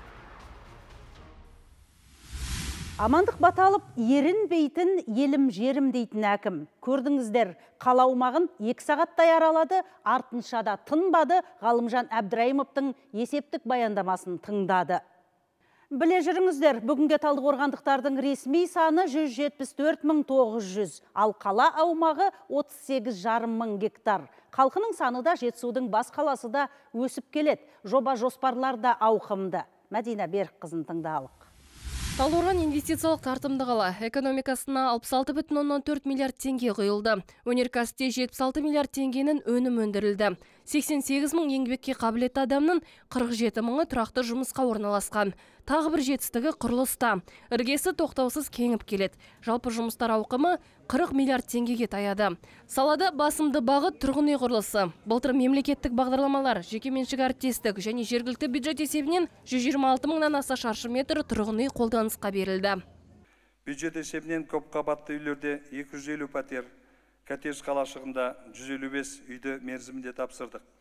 Speaker 1: Амандық Баталов ерінбейтін елім жерім дейтін әкім. Көрдіңіздер, қала аумағын екі сағаттай аралады, артыншада тынбады, Ғалымжан Әбдірайымовтың есептік баяндамасын тыңдады. Біле жүріңіздер, бүгінге талдықорғандықтардың ресми саны жүз жетпіс төрт мың тоғыз жүз, ал қала аумағы отыз сегіз жарым мың гектар. Халқының саны да Жетісудың бас қаласы да өсіп келеді. Жоба жоспарларда ауқымды. Мәдина Берікқызын тыңдалық.
Speaker 4: Талдықорған инвестициялық тартымды қала. Экономикасына алпыс алты бүтін оннан төрт миллиард теңге құйылды. Өнеркәсіпте жетпіс алты миллиард теңгенің өнім өндірілді. сексен сегіз мың еңбекке қабілетті адамның қырық жеті мыңы тұрақты жұмысқа орналасқан. Тағы бір жетістігі құрылыста. Іргесі тоқтаусыз кеңіп келеді. Жалпы жұмыстар ауқымы қырық миллиард теңгеге таяды. Салада басымды бағыт тұрғын үй құрылысы. Былтыр мемлекеттік бағдарламалар, жекеменшік әріптестік және жергілікті бюджет есебінен жүз жиырма алты мыңнан аса шаршы метр тұрғын үй қолданысқа берілді.
Speaker 25: Бюджет есебінен көп қабатты үйлерде екі жүз елу пәтер, коттедж қалашығында жүз елу бес үйді мерзімінде тапсырдық.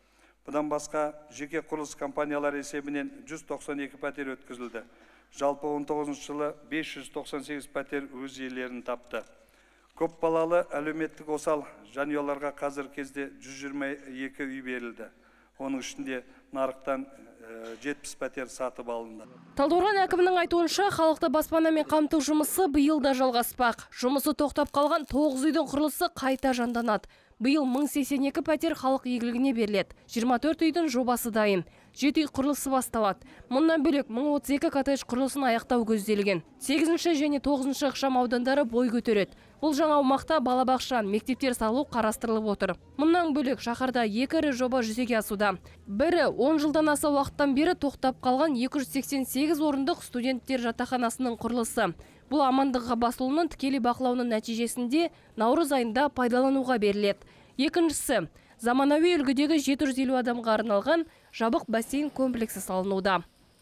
Speaker 25: Бұдан басқа жеке құрылыс компаниялар есебінен жүз тоқсан екі пәтер өткізілді. Жалпы он тоғызыншы жылы бес жүз тоқсан сегіз пәтер өз иелерін тапты. Көп балалы әлеуметтік осал жанұяларға қазір кезде жүз жиырма екі үй берілді. Оның ішінде нарықтан жетпіс пәтер сатып алынды.
Speaker 4: Талдықорған әкімінің айтуынша, халықты баспанамен қамту жұмысы биыл да жалғаспақ. Жұмысы тоқтап қалған тоғыз үйдің құрылысы қайта жанданады. Биыл мың сексен екі пәтер халық игілігіне беріледі. жиырма төрт үйдің жобасы дайын. жеті үй құрылысы басталады. Мұнан бөлек мың отыз екі коттедж құрылысын аяқтау көзделген. сегізінші және тоғызыншы ықшам аудандары бой көтереді. Бұл жаңа аумақта балабақша, мектептер салу қарастырылып отыр. Мұнан бөлек шаһарда екі ірі жоба жүзеге асуда. Бірі он жылдан аса уақыттан бері тоқтап қалған екі жүз сексен сегіз орындық студенттер жатақханасының құрылысы. Бұл Амандық Ғаббасұлының тікелей бақылауының нәтижесінде наурыз айында пайдалануға беріледі. Екіншісі, заманауи үлгідегі жеті жүз елу адамға арналған жабық бассейн комплексі салынуда.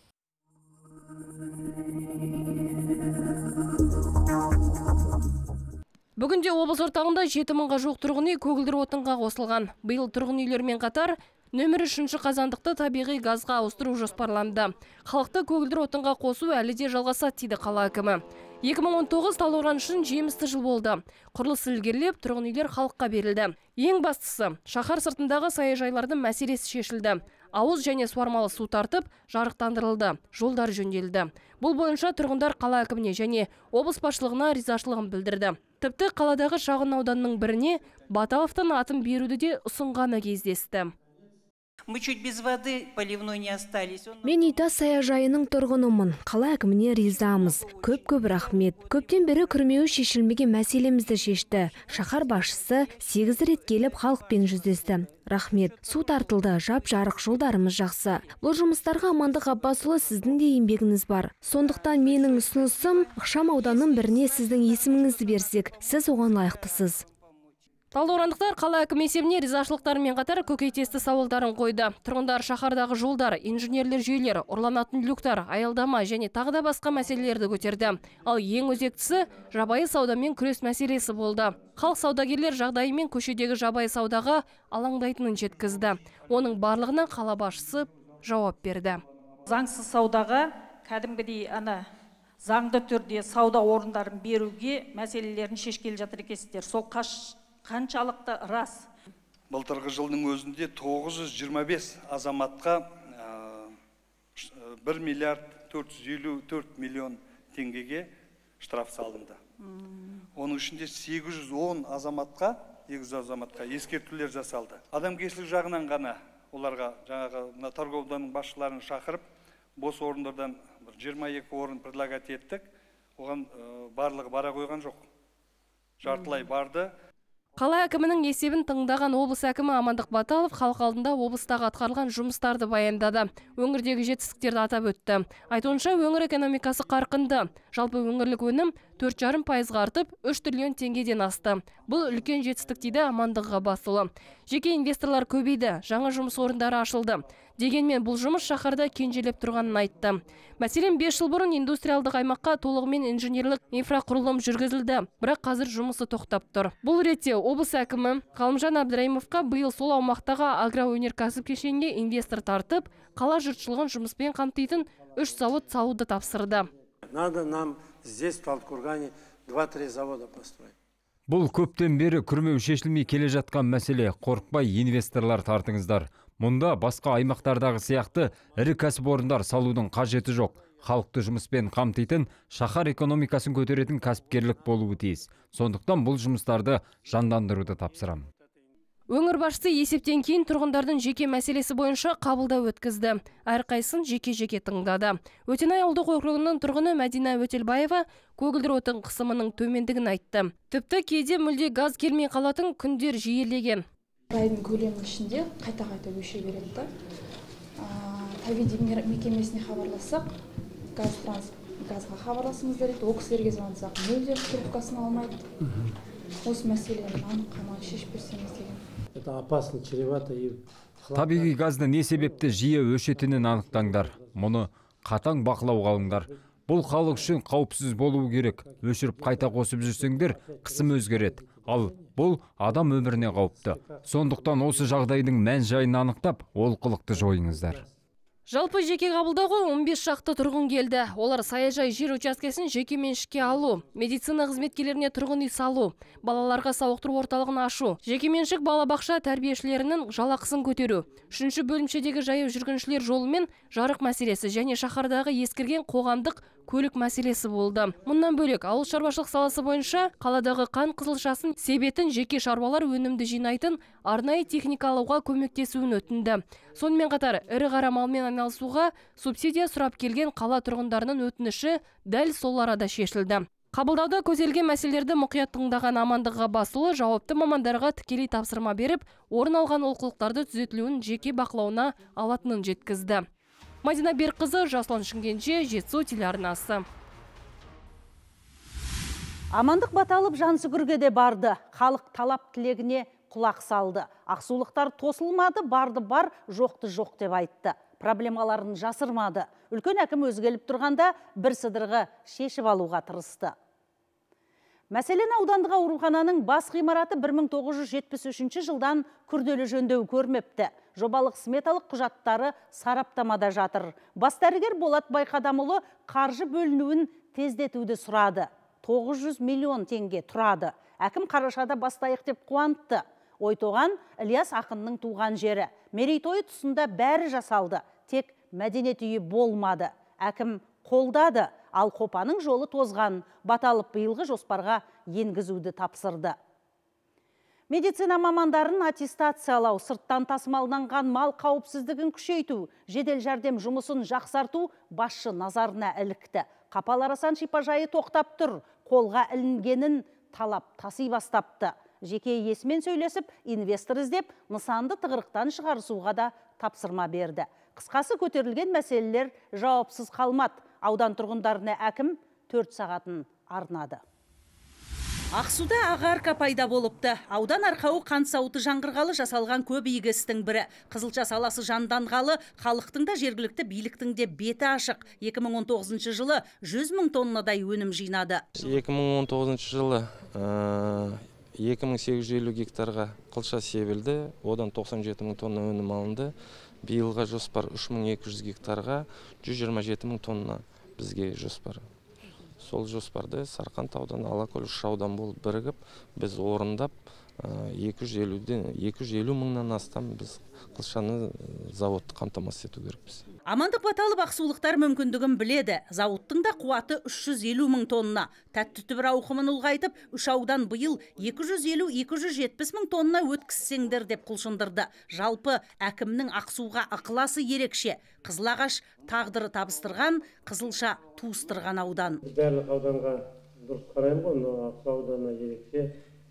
Speaker 4: Бүгінде облыс орталығында жеті мыңға жуық тұрғын үй көгілдір отынға қосылған. Биыл тұрғын үйлермен қатар нөмір үшінші қазандықты табиғи газға ауыстыру жоспарланды. Халықты көгілдір отынға қосу әлі де жалғасады дейді қала әкімі. екі мың он тоғыз Талдықорған үшін жемісті жыл болды. Құрылыс ілгерілеп, тұрғын үйлер халыққа берілді. Ең бастысы, шаһар сыртындағы саяжайлардың мәселесі шешілді. Ауыз және суармалы су тартып, жарықтандырылды, жолдар жөнделді. Бұл бойынша тұрғындар қала әкіміне және облыс басшылығына ризашылығын білдірді. Тіпті қаладағы шағын ауданның біріне Баталовтың атын беруді де ұсынғаны кездесті.
Speaker 10: Мы чуть без воды поливной не остались.
Speaker 11: Мен Итас саяжайының тұрғынымын. Қала әкіміне ризамыз. Көп-көп рахмет. Көптен бері күрмеуі шешілмеген мәселемізді шешті. Шаһар басшысы сегіз рет келіп халықпен жүздесті. Рахмет. Су тартылды, жап-жарық, жолдарымыз жақсы. Бұл жұмыстарға Амандық Ғаббасұлы сіздің де еңбегіңіз бар. Сондықтан менің ұсынысым, ықшам ауданның біріне сіздің есіміңізді берсек, сіз оған лайықтысыз.
Speaker 4: Талдықорғандықтар қала әкімі есебіне ризашылықтарымен қатар көкейтесті сауалдарын қойды. Тұрғындар шаһардағы жолдар, инженерлер жүйелер, ұрланатын люктар, аялдама және тағы да басқа мәселелерді көтерді. Ал ең өзектісі жабайы саудамен күрес мәселесі болды. Халық саудагерлер жағдайымен көшедегі жабайы саудаға алаңдайтынын жеткізді. Оның барлығына қала басшысы жауап берді.
Speaker 12: Заңсыз саудаға кәдімгідей ана заңды түрде сауда орындарын беруге мәселелерін шешкелі жатыр екенсіздер. Сол қаш қаншалықты рас?
Speaker 25: Былтырғы жылдың өзінде тоғыз жүз жиырма бес азаматқа бір миллиард төрт жүз елу төрт миллион теңгеге штраф салынды. Оның ішінде сегіз жүз он азаматқа, сегіз жүз азаматқа ескертулер жасалды. Адамгершілік жағынан ғана оларға жаңағы торговляның басшыларын шақырып, бос орындардан жиырма екі орын предлагать еттік. Оған барлығы бара қойған жоқ. Жартылай барды.
Speaker 4: Қала әкімінің есебін тыңдаған облыс әкімі Амандық Баталов халық алдында облыстағы атқарылған жұмыстарды баяндады. Өңірдегі жетістіктерді атап өтті. Айтуынша өңір экономикасы қарқынды. Жалпы өңірлік өнім төрт жарым пайызға артып, үш триллион теңгеден асты. Бұл үлкен жетістік дейді Амандық Ғаббасұлы. Жеке инвесторлар көбейді, жаңа жұмыс орындары ашылды. Дегенмен бұл жұмыс шаһарда кенжелеп тұрғанын айтты. Мәселен, бес жыл бұрын индустриалдық аймаққа толығымен инженерлік инфрақұрылым жүргізілді, бірақ қазір жұмысы тоқтап тұр. Бұл ретте облыс әкімі Ғалымжан Әбдірайымовқа биыл сол аумақтағы агроөнеркәсіп кешеніне инвестор тартып, қала жұртшылығын жұмыспен қамтитын үш завод салуды тапсырды.
Speaker 6: Надо нам здесь, в Талдыкургане, два-три завода построить.
Speaker 3: Бұл көптен бері күрмеу шешілмей келе жатқан мәселе. Қорықпай инвесторлар тартыңыздар. Мұнда басқа аймақтардағы сияқты ірі кәсіпорындар салудың қажеті жоқ. Халықты жұмыспен қамтитын, шаһар экономикасын көтеретін кәсіпкерлік болуы тиіс. Сондықтан бұл жұмыстарды жандандыруды тапсырамын.
Speaker 4: Өңір басшысы есептен кейін тұрғындардың жеке мәселесі бойынша қабылдау өткізді. Әрқайсысын жеке-жеке тыңдады. Өтенай ауылдық округінің тұрғыны Мәдина Өтелбаева көгілдір отын қысымының төмендігін айтты. Тіпті кейде мүлде газ келмей қалатын күндер жиілеген.
Speaker 13: Айдың көлемінің ішінде қайта-қайта өше береді да. Табиғи мекемесіне хабарласақ, газға хабарласыңыздар дейді, ол кісілерге звондасақ, мүлде трубкасын алмайды. Осы мәселені анық қана шешіп берсеңіз деген.
Speaker 6: Это опасно, чревато и
Speaker 3: Табиғи газды не себепті жиі өшетінін анықтаңдар. Мұны қатаң бақылауға алыңдар. Бұл халық үшін қауіпсіз болуы керек. Өшіріп қайта қосып жүрсеңдер, қысым өзгереді. Ал бұл адам өміріне қауіпті. Сондықтан осы жағдайдың мән-жайын анықтап, олқылықты жойыңыздар.
Speaker 4: Жалпы жеке қабылдауға он бес шақты тұрғын келді. Олар саяжай жер учаскесін жеке меншікке алу, медицина қызметкерлеріне тұрғын үй салу, балаларға сауықтыру орталығын ашу, жеке меншік балабақша тәрбиешілерінің жалақысын көтеру, үшінші бөлімшедегі жаяу жүргіншілер жолы мен жарық мәселесі және шаһардағы ескірген қоғамдық көлік мәселесі болды. Мұнан бөлек ауыл шаруашылық саласы бойынша қаладағы қант қызылшасын себетін жеке шаруалар өнімді жинайтын арнайы техника алуға көмектесуін өтінді. Сонымен қатар ірі қара малмен айналысуға субсидия сұрап келген қала тұрғындарының өтініші дәл сол арада шешілді. Қабылдауда көзделген мәселелерді мұқият тыңдаған Амандыққа Басұлы жауапты мамандарға тікелей тапсырма беріп, орын алған олқылықтарды түзетілуін жеке бақылауына алатынын жеткізді. Мадина Берқызы, Жасұлан Шымкентше, Жетісу телеарнасы.
Speaker 1: Амандық Баталов Жансүгірге де барды. Халық талап тілегіне құлақ салды. Ақсулықтар тосылмады, барды бар, жоқты жоқ деп айтты. Проблемаларын жасырмады. Үлкен әкім өзгеліп тұрғанда бір сыдырғы шешіп алуға тырысты. Мәселен, аудандық аурухананың бас ғимараты бір мың тоғыз жүз жетпіс үшінші жылдан күрделі жөндеу көрмепті. Жобалық сметалық құжаттары сараптамада жатыр. Бас дәрігер Болат Байқадамұлы қаржы бөлінуін тездетуді сұрады. тоғыз жүз миллион теңге тұрады. Әкім қарашада бастайық деп қуантты. Ойтоған Ілияс ақынның туған жері. Мерейтойы тұсында бәрі жасалды. Тек мәдениет үйі болмады. Әкім қолдады, ал қопаның жолы тозған. Баталов биылғы жоспарға енгізуді тапсырды. Медицина мамандарын аттестациялау, сырттан тасымалданған мал қауіпсіздігін күшейту, жедел жәрдем жұмысын жақсарту басшы назарына ілікті. Қапал Арасан шипажайы тоқтап тұр, қолға ілінгенін талап таси бастапты. Жеке иесімен сөйлесіп, инвестор іздеп, нысанды тығырықтан шығарысуға да тапсырма берді. Қысқасы көтерілген мәселелер жауапсыз қалмады. Аудан тұрғындарына әкім төрт сағатын арнады. Ақсуда ағарка пайда болыпты. Аудан арқауы қант сауыты жаңғырғалы жасалған көп игі істің бірі. Қызылша саласы жанданғалы, халықтың да жергілікті биліктің де беті ашық. екі мың он тоғызыншы жылы жүз мың тоннадай өнім жинады.
Speaker 8: екі мың он тоғызыншы жылы екі мың сегіз жүз елу гектарға қылша себілді, одан тоқсан жеті мың тонна өнім алынды. Биылға жоспар үш мың екі жүз гектарға жүз жиырма жеті мың тонна бізге жоспар. Сол жоспарды Сарқанд ауданы, Алакөл үш аудан болып бірігіп, біз орындап екі жүз елу мыңнан астам біз қылшаны зауытты қамтамасыз ету керекпіз.
Speaker 1: Амандық Баталов ақсулықтар мүмкіндігін біледі. Зауыттың да қуаты үш жүз елу мың тонна. Тәтті түбір ауқымын ұлғайтып, үш аудан биыл екі жүз елу - екі жүз жетпіс мың тонна өткізсеңдер деп құлшындырды. Жалпы әкімнің Ақсуға ықыласы ерекше. Қызылағаш тағдыры табыстырған, Қызылша туыстырған аудан.
Speaker 6: Барлық ауданға дұрыс қараймын ғой, но Ақсу ауданына ерекше.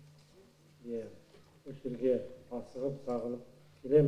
Speaker 6: Өшірге асығып, сағынып келем.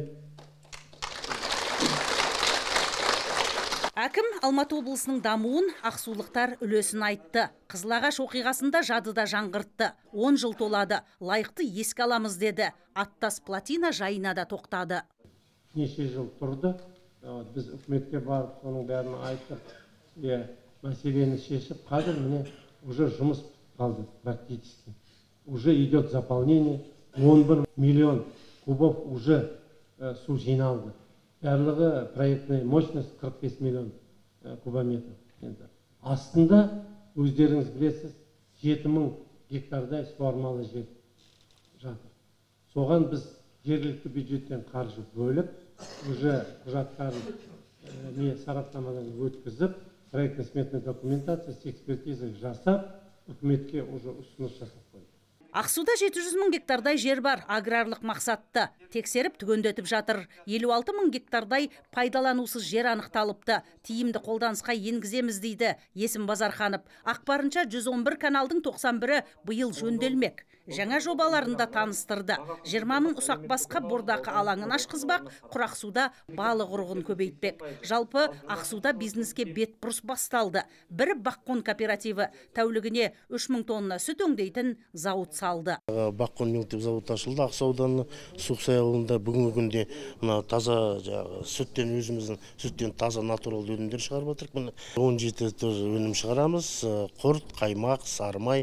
Speaker 1: Әкім Алматы облысының дамуын, ақсулықтар үлесін айтты. Қызылағаш оқиғасында жадыда жаңғыртты. он жыл толады, лайықты еске аламыз деді. Аттас платина жайына да тоқтады.
Speaker 6: Неше жыл тұрды, біз үкіметке барып, соның бәрін айтып, мәселені шешіп, қазір міне уже жұмыс қалды практически. Уже идет заполнение, он бір миллион кубов уже су жиналды. Барлығы проектная мощность қырық бес миллион кубометр. Астында, өздеріңіз білесіз, жеті мың гектардай суармалы жер жатыр. Соған біз жергілікті бюджеттен қаржы бөліп, уже құжаттарын сараптамадан өткізіп, проектно-сметная документация, экспертиза жасап, үкіметке уже ұсыныс жасап қойды.
Speaker 1: Ақсуда жеті жүз мың гектардай жер бар, аграрлық мақсатты. Тексеріп түгендетіп жатыр. елу алты мың гектардай пайдаланусыз жер анықталыпты. Тиімді қолданысқа енгіземіз дейді Есім Базарханов. Ақпарынша жүз он бір каналдың тоқсан бірі биыл жөнделмек. Жаңа жобаларында таныстырды. жиырма мың ұсақ басқа бордақы алаңын ашқызбақ, Құрақсуда балық ұрығын көбейтпек. Жалпы Ақсуда бизнеске бет бұрыс басталды. Бір Баққон кооперативі тәулігіне үш мың тонна сүт өңдейтін зауыт салды. салды.
Speaker 14: Баққон мектеп заводы ашылды Ақсу ауданы Суқсай ауылында. Бүгінгі күнде мына таза сүттен өзіміздің сүттен таза натурал өнімдер шығарып отырмыз. Міне он жеті түр өнім шығарамыз. Құрт, қаймақ, сармай,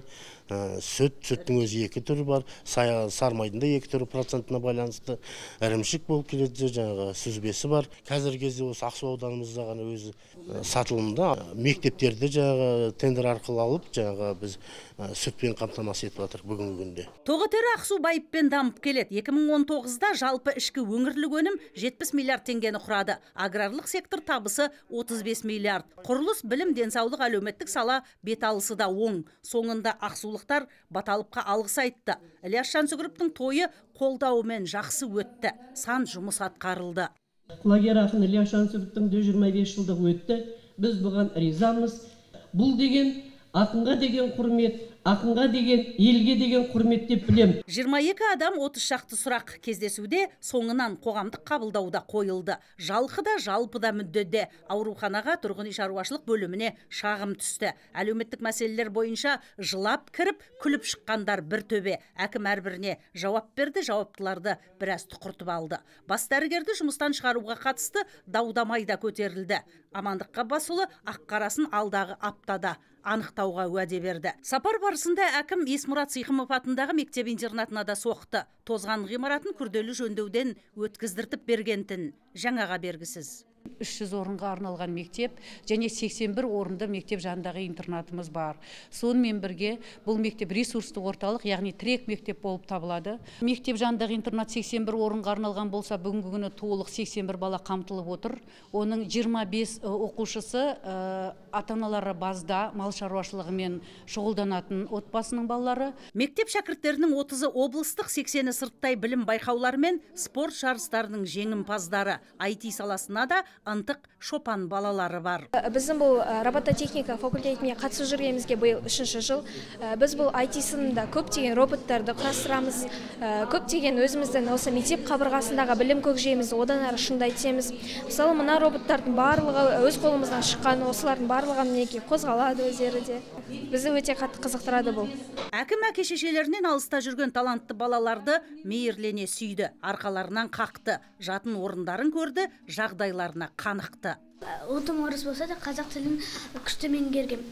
Speaker 14: сүт, сүттің өзі екі түрі бар. Сармайдың да екі түрі процентіне байланысты. Ірімшік болып келеді, жаңағы сүзбесі бар. Қазіргі кезде осы Ақсу ауданымызда ғана өзі сатылымда. Мектептерді жаңағы тендер арқылы алып, жаңағы біз сүтпен қамтамасыз етіп жатырмыз бүгінгі күнде.
Speaker 1: Тоғытері Ақсу байыппен дамып келеді. екі мың он тоғызда жалпы ішкі өңірлік өнім жетпіс миллиард теңгені құрады. Аграрлық сектор табысы отыз бес миллиард. Құрылыс, білім, денсаулық, әлеуметтік сала беталысы да оң. Соңында ақсулықтар баталыпқа алғыс айтты. Ілияс Жансүгіровтің тойы қолдауымен жақсы өтті. Сан жұмыс атқарылды.
Speaker 15: Құлагер ақын Ілияс Жансүгіровтің жүз жиырма бес жылдығы өтті. Біз бұған ризамыз. Бұл деген ақынға деген құрмет, ақынға деген, елге деген құрмет деп білем.
Speaker 1: жиырма екі адам отыз шақты сұрақ кездесуде соңынан қоғамдық қабылдауда қойылды. Жалқы да жалпы да мүддеде. Ауруханаға, тұрғын үй шаруашылық бөліміне шағым түсті. Әлеуметтік мәселелер бойынша жылап кіріп, күліп шыққандар бір төбе. Әкім әрбіріне жауап берді, жауаптыларды біраз тұқыртып алды. Бас дәрігерді жұмыстан шығаруға қатысты даудамай да көтерілді. Амандық Қаббасұлы аққарасын алдағы аптада анықтауға уәде берді. Сапар барысында әкім Есмұрат Сыйқымов атындағы мектеп-интернатына да соқты. Тозған ғимаратын күрделі жөндеуден өткіздіртіп бергентін жаңаға бергісіз.
Speaker 17: үш жүз орынға арналған мектеп және сексен бір орынды мектеп жанындағы интернатымыз бар. Сонымен бірге бұл мектеп ресурстық орталық, яғни тірек мектеп болып табылады. Мектеп жанындағы интернат сексен бір орынға арналған болса, бүгінгі күні толық сексен бір бала қамтылып отыр. Оның жиырма бес оқушысы ата-аналары базда мал шаруашылығымен шұғылданатын отбасының балалары.
Speaker 1: Мектеп шәкірттерінің отызы облыстық, сексені сырттай білім байқаулары мен спорт жарыстарының жеңімпаздары. ай ти саласына да антық шопан балалары бар.
Speaker 18: Біздің бұл робототехника факультетіне қатысып жүргенімізге биыл үшінші жыл. Біз бұл ай ти сынында көптеген роботтарды құрастырамыз. Көптеген өзіміздің осы мектеп қабырғасындағы білім көкжиемізді одан әрі шыңдай түсеміз. Мысалы, мына роботтардың барлығы өз қолымыздан шыққан, осылардың барлығы мінекей қозғалады өздері де. Бізді өте қатты қызықтырады бұл.
Speaker 1: Әкім әке-шешелерінен алыста жүрген талантты балаларды мейірлене сүйді, арқаларынан қақты, жатын орындарын көрді, жағдайларына қанықты.
Speaker 19: Ұлтым орыс болса да қазақ тілін күшті меңгергем.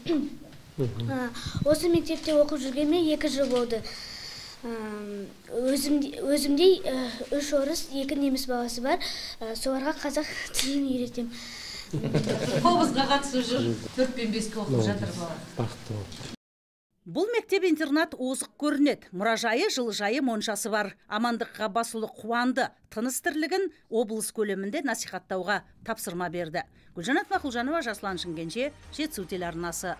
Speaker 19: Осы мектепте оқып жүргеніме екі жыл болды. Өзімдей үш орыс, екі неміс баласы бар. Соларға қазақ тілін үйретем.
Speaker 17: Қобызға қатысып жүр, төрт пен беске оқып жатыр бала.
Speaker 1: Бұл мектеп-интернат озық көрінеді. Мұражайы, жылыжайы, моншасы бар. Амандық Қаббасұлы қуанды. Тыныс тірлігін облыс көлемінде насихаттауға тапсырма берді. Гүлжанат Мақұлжанова, Жасұлан Шымкенше, Жетісу телеарнасы.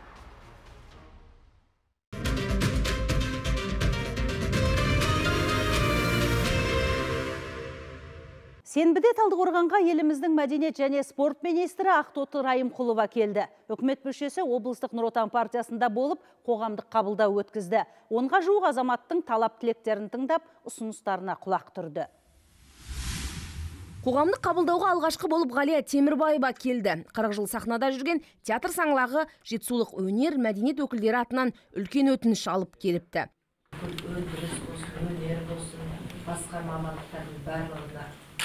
Speaker 1: Сенбіде Талдықорғанға еліміздің мәдениет және спорт министрі Ақтоты Райымқұлова келді. Үкімет мүшесі облыстық Нұр Отан партиясында болып, қоғамдық қабылдау өткізді. Онға жуық азаматтың талап тілектерін тыңдап, ұсыныстарына құлақ түрді.
Speaker 11: Қоғамдық қабылдауға алғашқы болып Ғалия Темірбаева келді. қырық жыл сахнада жүрген театр саңлағы жетісулық өнер, мәдениет өкілдері атынан үлкен өтініш алып келіпті.
Speaker 26: Өнер болсын, басқа мамандықтардың барлығында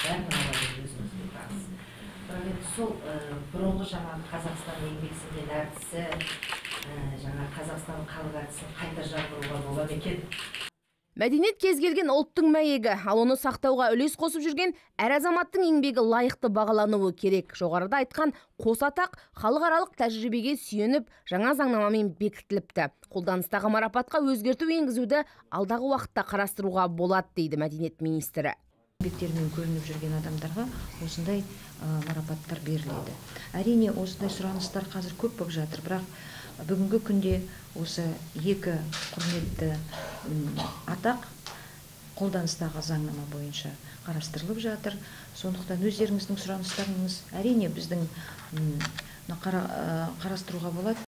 Speaker 26: сол бұрынғы жаңа Қазақстан еңбек сіңірген әртісі, жаңа Қазақстан халық әртісін қайта жаңғыруға болады екен.
Speaker 11: Мәдениет кез келген ұлттың мәйегі, ал оны сақтауға үлес қосып жүрген әр азаматтың еңбегі лайықты бағалануы керек. Жоғарыда айтқан қос атақ халықаралық тәжірибеге сүйеніп, жаңа заңнамамен бекітіліпті. Қолданыстағы марапатқа өзгерту енгізуді алдағы уақытта қарастыруға болады, дейді мәдениет министрі.
Speaker 27: Еңбектерімен көрініп жүрген адамдарға осындай марапаттар беріледі. Әрине, осындай сұраныстар қазір көп болып жатыр, бірақ бүгінгі күнде осы екі құрметті атақ қолданыстағы заңнама бойынша қарастырылып жатыр. Сондықтан өздеріңіздің сұраныстарыңыз әрине біздің қарастыруға болады.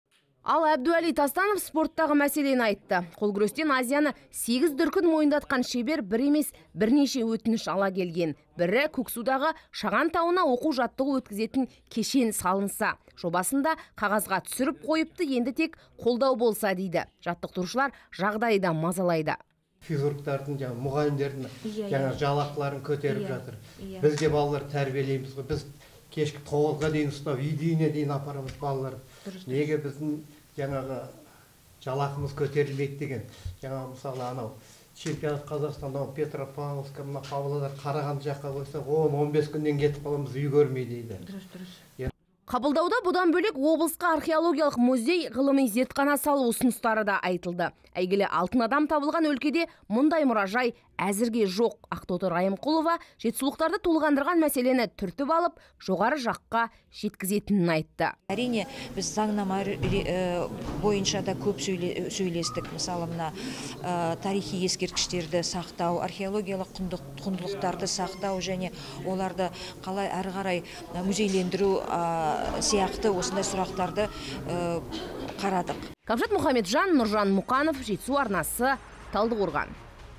Speaker 9: Ал Әбдуәли Тастанов спорттағы мәселені айтты. Қол күрестен Азияны сегіз дүркін мойындатқан шебер бір емес бірнеше өтініш ала келген. Бірі Көксудағы Шаған тауына оқу жаттығу өткізетін кешен салынса. Жобасында қағазға түсіріп қойыпты, енді тек қолдау болса дейді. Жаттықтырушылар жағдайда мазалайды.
Speaker 2: Физруктардың, жаңа мұғалімдердің жаңа жалақыларын көтеріп жатыр. Біз де балалар тәрбиелейміз ғой. Біз кешкі тоғызға дейін ұстап, үйіне дейін апарамыз балалар. Неге біздің жаңағы жалақымыз көтерілмейді деген. Жаңа мысалы анау чемпионат Қазақстанда Петропавловск, мына Павлодар, Қарағанды жаққа қойсақ, он он бес күннен кетіп қаламыз, үй көрмей дейді.
Speaker 9: Қабылдауда бұдан бөлек облысқа археологиялық музей, ғылыми зертхана салу ұсыныстары да айтылды. Әйгілі алтын адам табылған өлкеде мұндай мұражай әзірге жоқ. Ақтоты Райымқұлова жетісулықтарды толғандырған мәселені түртіп алып, жоғары жаққа жеткізетінін айтты.
Speaker 27: Әрине, біз заңнама бойынша да көп сөйлестік. Мысалы, мына тарихи ескерткіштерді сақтау, археологиялық құндылықтарды сақтау және оларды қалай әрі қарай музейлендіру сияқты осындай сұрақтарды қарадық.
Speaker 9: Кабжат Мұхамеджан, Нұржан Мұқанов, Жетісу арнасы, Талдықорған.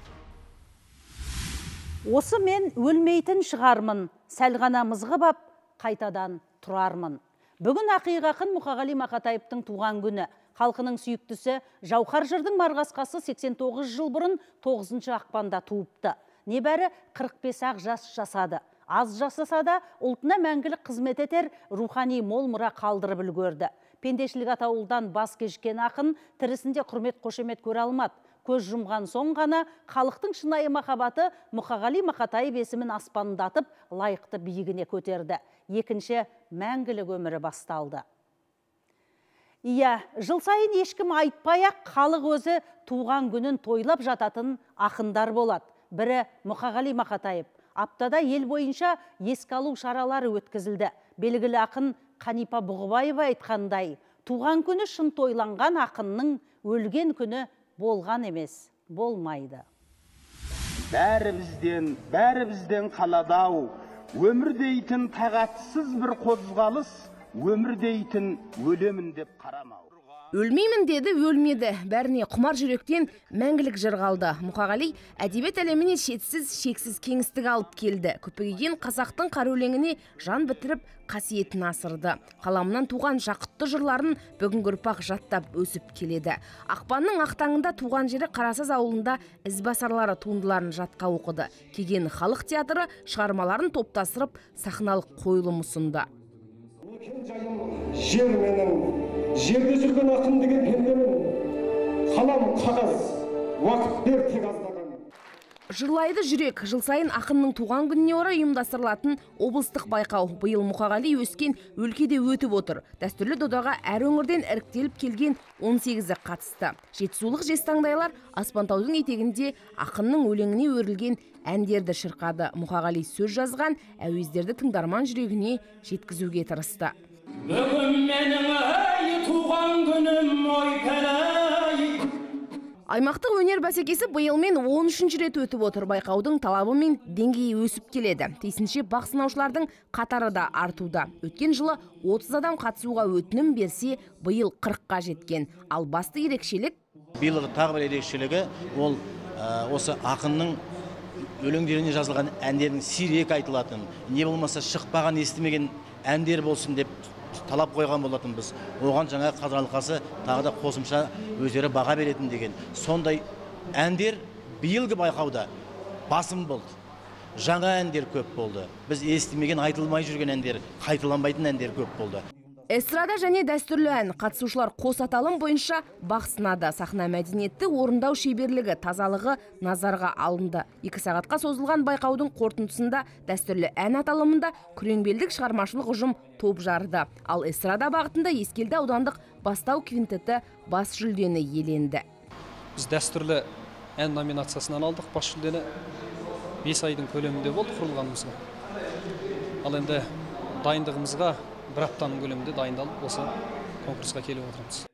Speaker 1: Осы мен өлмейтін шығармын, сәл ғана мызғып ап, қайтадан тұрармын. Бүгін ақиық ақын Мұқағали Мақатаевтың туған күні. Халқының сүйіктісі Жауһар жырдың марғасқасы сексен тоғыз жыл бұрын тоғызыншы ақпанда туыпты. Небәрі қырық бес ақ жас жасады. Аз жасаса да ұлтына мәңгілік қызмет етер рухани мол мұра қалдырып үлгерді. Пендешілік атаулыдан бас кешкен ақын тірісінде құрмет қошемет көре алмады. Көз жұмған соң ғана халықтың шынайы махаббаты Мұқағали Мақатаев есімін аспандатып, лайықты биігіне көтерді. Екінші мәңгілік өмірі басталды. Иә, жыл сайын ешкім айтпай-ақ халық өзі туған күнін тойлап жататын ақындар болады. Бірі Мұқағали Мақатаев. Аптада ел бойынша еске алу шаралары өткізілді. Белгілі ақын Қанипа Бұғыбаева айтқандай, туған күні шын тойланған ақынның өлген күні болған емес, болмайды.
Speaker 5: Бәрімізден, бәрімізден қаладау, өмір дейтін тағатсыз бір қозғалыс, өмір дейтін өлемін деп қарамау.
Speaker 9: Өлмеймін деді, өлмеді. Бәріне құмар жүректен мәңгілік жыр қалды. Мұқағали әдебиет әлеміне шетсіз, шексіз кеңістік алып келді. Көпірген қазақтың қара өлеңіне жан бітіріп, қасиетін асырды. Қаламынан туған жақұтты жырларын бүгінгі ұрпақ жаттап өсіп келеді. Ақпанның ақтаңында туған жері Қарасаз ауылында ізбасарлары туындыларын жатқа оқыды. Кеген халық театры шығармаларын топтастырып, сахналық қойылым ұсынды.
Speaker 6: Жер менің, жерде жүрген ақын деген пендемін, қалам қағаз, уақыт бер тек аздаған.
Speaker 9: Жырлайды жүрек. Жыл сайын ақынның туған күніне орай ұйымдастырылатын облыстық байқау. Биыл Мұқағали өскен өлкеде өтіп отыр. Дәстүрлі додаға әр өңірден іріктеліп келген он сегізі қатысты. Жетісулық жезтаңдайлар Аспантаудың етегінде ақынның өлеңіне өрілген әндерді шырқады. Мұқағали сөз жазған әуездерді тыңдарман жүрегіне жеткізуге тырысты.
Speaker 7: Бүгін менің ай туған күнім ой пәләй.
Speaker 9: Аймақтық өнер бәсекесі биылмен он үшінші рет өтіп отыр. Байқаудың талабы мен деңгейі өсіп келеді. Тиісінше бақ сынаушылардың қатары да артуда. Өткен жылы отыз адам қатысуға өтінім берсе, биыл қырыққа жеткен. Ал басты ерекшелік?
Speaker 20: Биылғы тағы бір ерекшелігі ол осы ақынның өлеңдеріне жазылған әндердің сирек айтылатын, не болмаса шықпаған, естімеген әндер болсын деп талап қойған болатын біз. Оған жаңа қазылар алқасы тағы да қосымша өздері баға беретін деген. Сондай әндер биылғы байқауда басым болды. Жаңа әндер көп болды. Біз естімеген, айтылмай жүрген әндер, қайталанбайтын әндер көп болды.
Speaker 9: Эстрада және дәстүрлі ән. Қатысушылар қос аталым бойынша бақ сынады. Сахна мәдениетті орындау шеберлігі, тазалығы назарға алынды. Екі сағатқа созылған байқаудың қорытындысында дәстүрлі ән аталымында күреңбелдік шығармашылық ұжым топ жарды. Ал эстрада бағытында Ескелді аудандық бастау квинтеті бас жүлдені иеленді.
Speaker 21: Біз дәстүрлі ән номинациясынан алдық. Бас жүлдені бес айдың көлемінде болды құрылғанымызға. Ал енді дайындығымызға бір аптаның көлемінде дайындалып осы конкурсқа келіп отырмыз.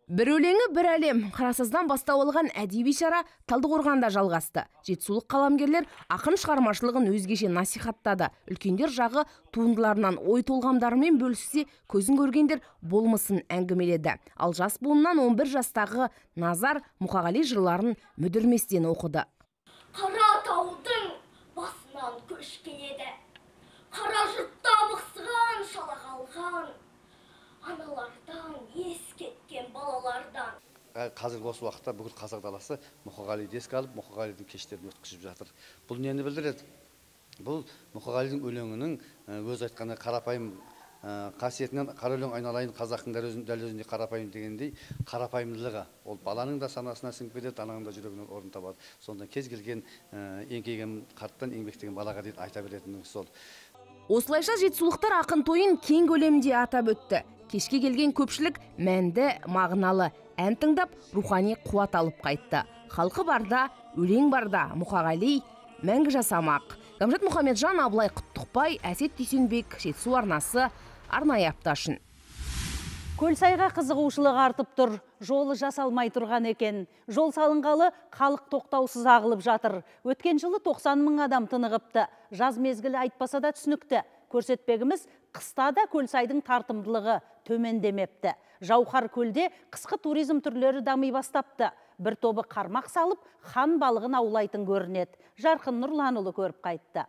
Speaker 10: Бір өлеңі бір әлем Қарасаздан бастау алған әдеби шара Талдықорғанда жалғасты. Жетісулық қаламгерлер ақын шығармашылығын өзгеше насихаттады. Үлкендер жағы туындыларынан ой толғамдарымен бөліссе, көзін көргендер болмысын әңгімеледі. Ал жас буыннан он бір жастағы Назар Мұқағали жырларын мүдірместен оқыды.
Speaker 12: Қара таудың басынан көш келеді. Қара жұртта бықсыған шала қалған. Аналардан, ес кеткен балалардан.
Speaker 16: Қазіргі осы уақытта бүкіл қазақ даласы Мұқағалиды еске алып, Мұқағалидың кештерін өткізіп жатыр. Бұл нені білдіреді? Бұл Мұқағалидың өлеңінің өз айтқаны қарапайым қасиетінен қара өлең айналайын қазақтың дәл өзінде қарапайым дегендей қарапайымдылығы. Ол баланың да санасына сіңіп кетеді, ананың да жүрегінен орын табады. Сонда кез келген еңкейген қарттан еңбектеген балаға дейді айта беретінін сол.
Speaker 10: Осылайша жетісулықтар ақын тойын кең көлемде атап өтті. Кешке келген көпшілік мәнді, мағыналы ән тыңдап, рухани қуат алып қайтты. Халқы барда, өлең барда, Мұқағали мәңгі жасамақ. Гамжат Мұхамеджан, Абылай Құттықбай, Әсет Дүйсенбек, Жетісу арнасы, арнайы апташын.
Speaker 1: Көлсайға қызығушылық артып тұр, жолы жасалмай тұрған екен. Жол салынғалы халық тоқтаусыз ағылып жатыр. Өткен жылы тоқсан мың адам тынығыпты. Жаз мезгілі айтпаса да түсінікті. Көрсетпегіміз, қыста да Көлсайдың тартымдылығы төмендемепті. Жауһар көлде қысқы туризм түрлері дами бастапты. Бір тобы қармақ салып, хан балығын аулайтын көрінеді. Жарқын Нұрланұлы көріп қайтты.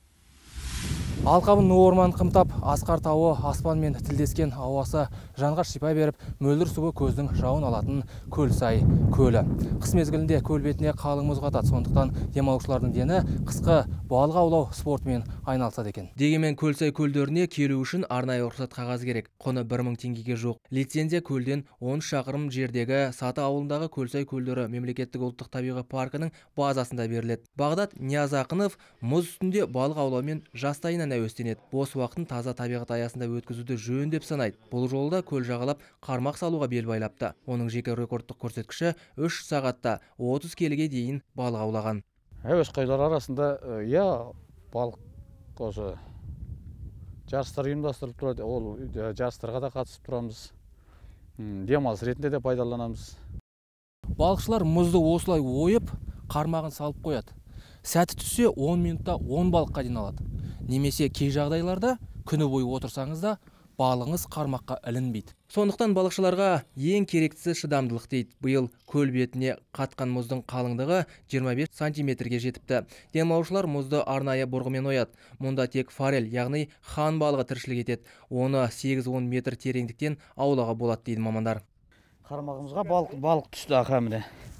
Speaker 22: Алқабын орман қымтап, асқар тауы аспанмен тілдескен ауасы жанға шипа беріп, мөлдір суы көздің жауын алатын Көлсай көлі. Қыс мезгілінде көл бетіне қалың мұз қатады, сондықтан демалушылардың дені қысқы балық аулау спортымен айналысады екен. Дегенмен Көлсай көлдеріне келу үшін арнайы рұқсат қағаз керек. Құны бір мың теңгеге жоқ. Лицензия көлден он шақырым жердегі Саты ауылындағы Көлсай көлдері мемлекеттік ұлттық табиғи паркінің базасында беріледі. Бағдат Ниязақынов мұз үстінде балық аулаумен жастайынан әуестенеді. Бос уақытын таза табиғат аясында өткізуді жөн деп санайды. Бұл жолда көл жағалап қармақ салуға бел байлапты. Оның жеке рекордтық көрсеткіші үш сағатта отыз келіге дейін балық аулаған.
Speaker 23: Әуесқойлар арасында я балық осы жарыстар ұйымдастырылып тұрады. Ол жарыстарға да қатысып тұрамыз. Демалыс ретінде де пайдаланамыз.
Speaker 22: Балықшылар мұзды осылай ойып, қармағын салып қояды. Сәті түссе он минутта он балыққа дейін алады. Немесе кей жағдайларда күні бойы отырсаңыз да балыңыз қармаққа ілінбейді. Сондықтан балықшыларға ең керектісі шыдамдылық дейді. Биыл көл бетіне қатқан мұздың қалыңдығы жиырма бес сантиметрге жетіпті. Демалушылар мұзды арнайы бұрғымен ояды. Мұнда тек форель, яғни хан балығы тіршілік етеді. Оны сегіз он метр тереңдіктен аулауға болады дейді мамандар.
Speaker 23: Қармағымызға балық, балық түсті ақа міне.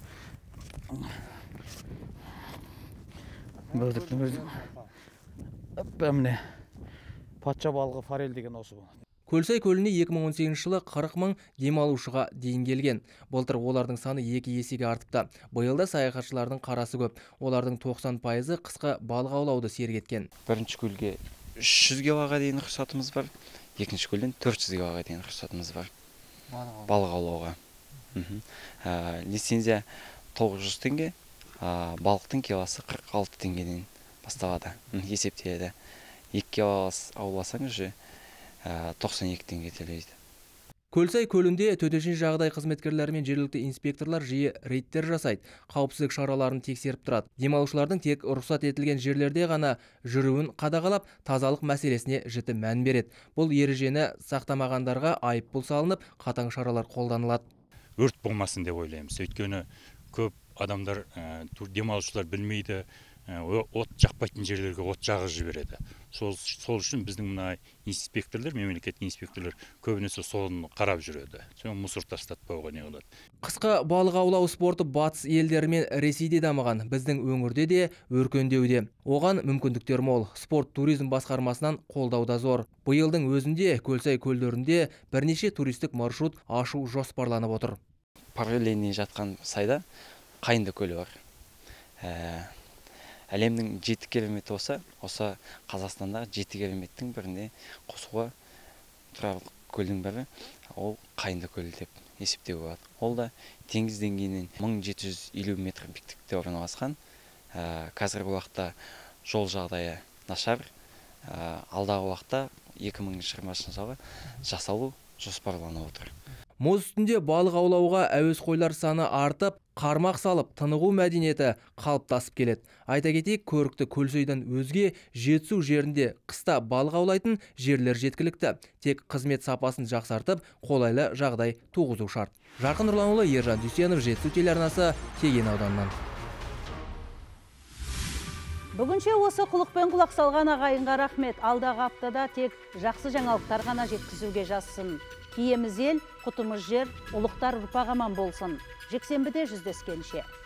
Speaker 23: Бөлдіктің өзі. Міне. Патша балығы форель деген осы болады.
Speaker 22: Көлсай көліне екі мың он сегізінші жылы қырық мың демалушыға дейін келген. Былтыр олардың саны екі есеге артыпты. Биылда саяхатшылардың қарасы көп. Олардың тоқсан пайызы қысқы балық аулауды сергеткен.
Speaker 24: Бірінші көлге үш жүз килоға дейін рұқсатымыз бар. Екінші көлден төрт жүз килоға дейін рұқсатымыз бар. Балық аулауға. Лицензия тоғыз жүз теңге, балықтың килосы қырық алты теңгеден басталады. Есептеледі. екі кило ауласаңыз же тоқсан екі теңге төлейді.
Speaker 22: Көлсай көлінде төтенше жағдай қызметкерлері мен жергілікті инспекторлар жиі рейдтер жасайды, қауіпсіздік шараларын тексеріп тұрады. Демалушылардың тек рұқсат етілген жерлерде ғана жүруін қадағалап, тазалық мәселесіне жіті мән береді. Бұл ережені сақтамағандарға айыппұл салынып, қатаң шаралар қолданылады.
Speaker 25: Өрт болмасын деп ойлаймыз. Өйткені көп адамдар, демалушылар білмейді, от жақпайтын жерлерге от жағып жібереді. Сол үшін біздің мына инспекторлар, мемлекеттік инспекторлар көбінесе соны қарап жүреді. Соны мусор тастатпауға не болады.
Speaker 22: Қысқы балық аулау спорты батыс елдері мен Ресейде дамыған, біздің өңірде де өркендеуде. Оған мүмкіндіктер мол. Спорт туризм басқармасынан қолдау да зор. Биылдың өзінде Көлсай көлдерінде бірнеше туристік маршрут ашу жоспарланып отыр.
Speaker 24: Параллельный жатқан сайда Қайынды көлі бар. Әлемнің жеті керемет болса, осы Қазақстандағы жеті кереметтің біріне қосуға тұрар көлдің бірі, ол Қайынды көлі деп есептеуге болады. Ол да теңіз деңгейінен мың жеті жүз елу метр биіктікте орналасқан. Қазіргі уақытта жол жағдайы нашар. Алдағы уақытта екі мың жиырмасыншы жылы жасалу жоспарланып отыр.
Speaker 22: Мұз үстінде балық аулауға әуес қойлар саны артып, қармақ салып, тынығу мәдениеті қалыптасып келеді. Айта кетейік, көрікті Көлсайдан өзге Жетісу жерінде қыста балық аулайтын жерлер жеткілікті. Тек қызмет сапасын жақсартып, қолайлы жағдай туғызу шарт. Жарқын Нұрланұлы, Ержан Дүйсенов, Жетісу телеарнасы, Кеген ауданынан.
Speaker 1: Бүгінше осы құлықпен құлақ салған ағайынға рахмет. Алдағы аптада тек жақсы жаңалықтар ғана жеткізуге жазсын. Киеміз ел, құтымыз жер, ұлықтар ұрпақ аман болсын. Жексенбіде жүздескенше.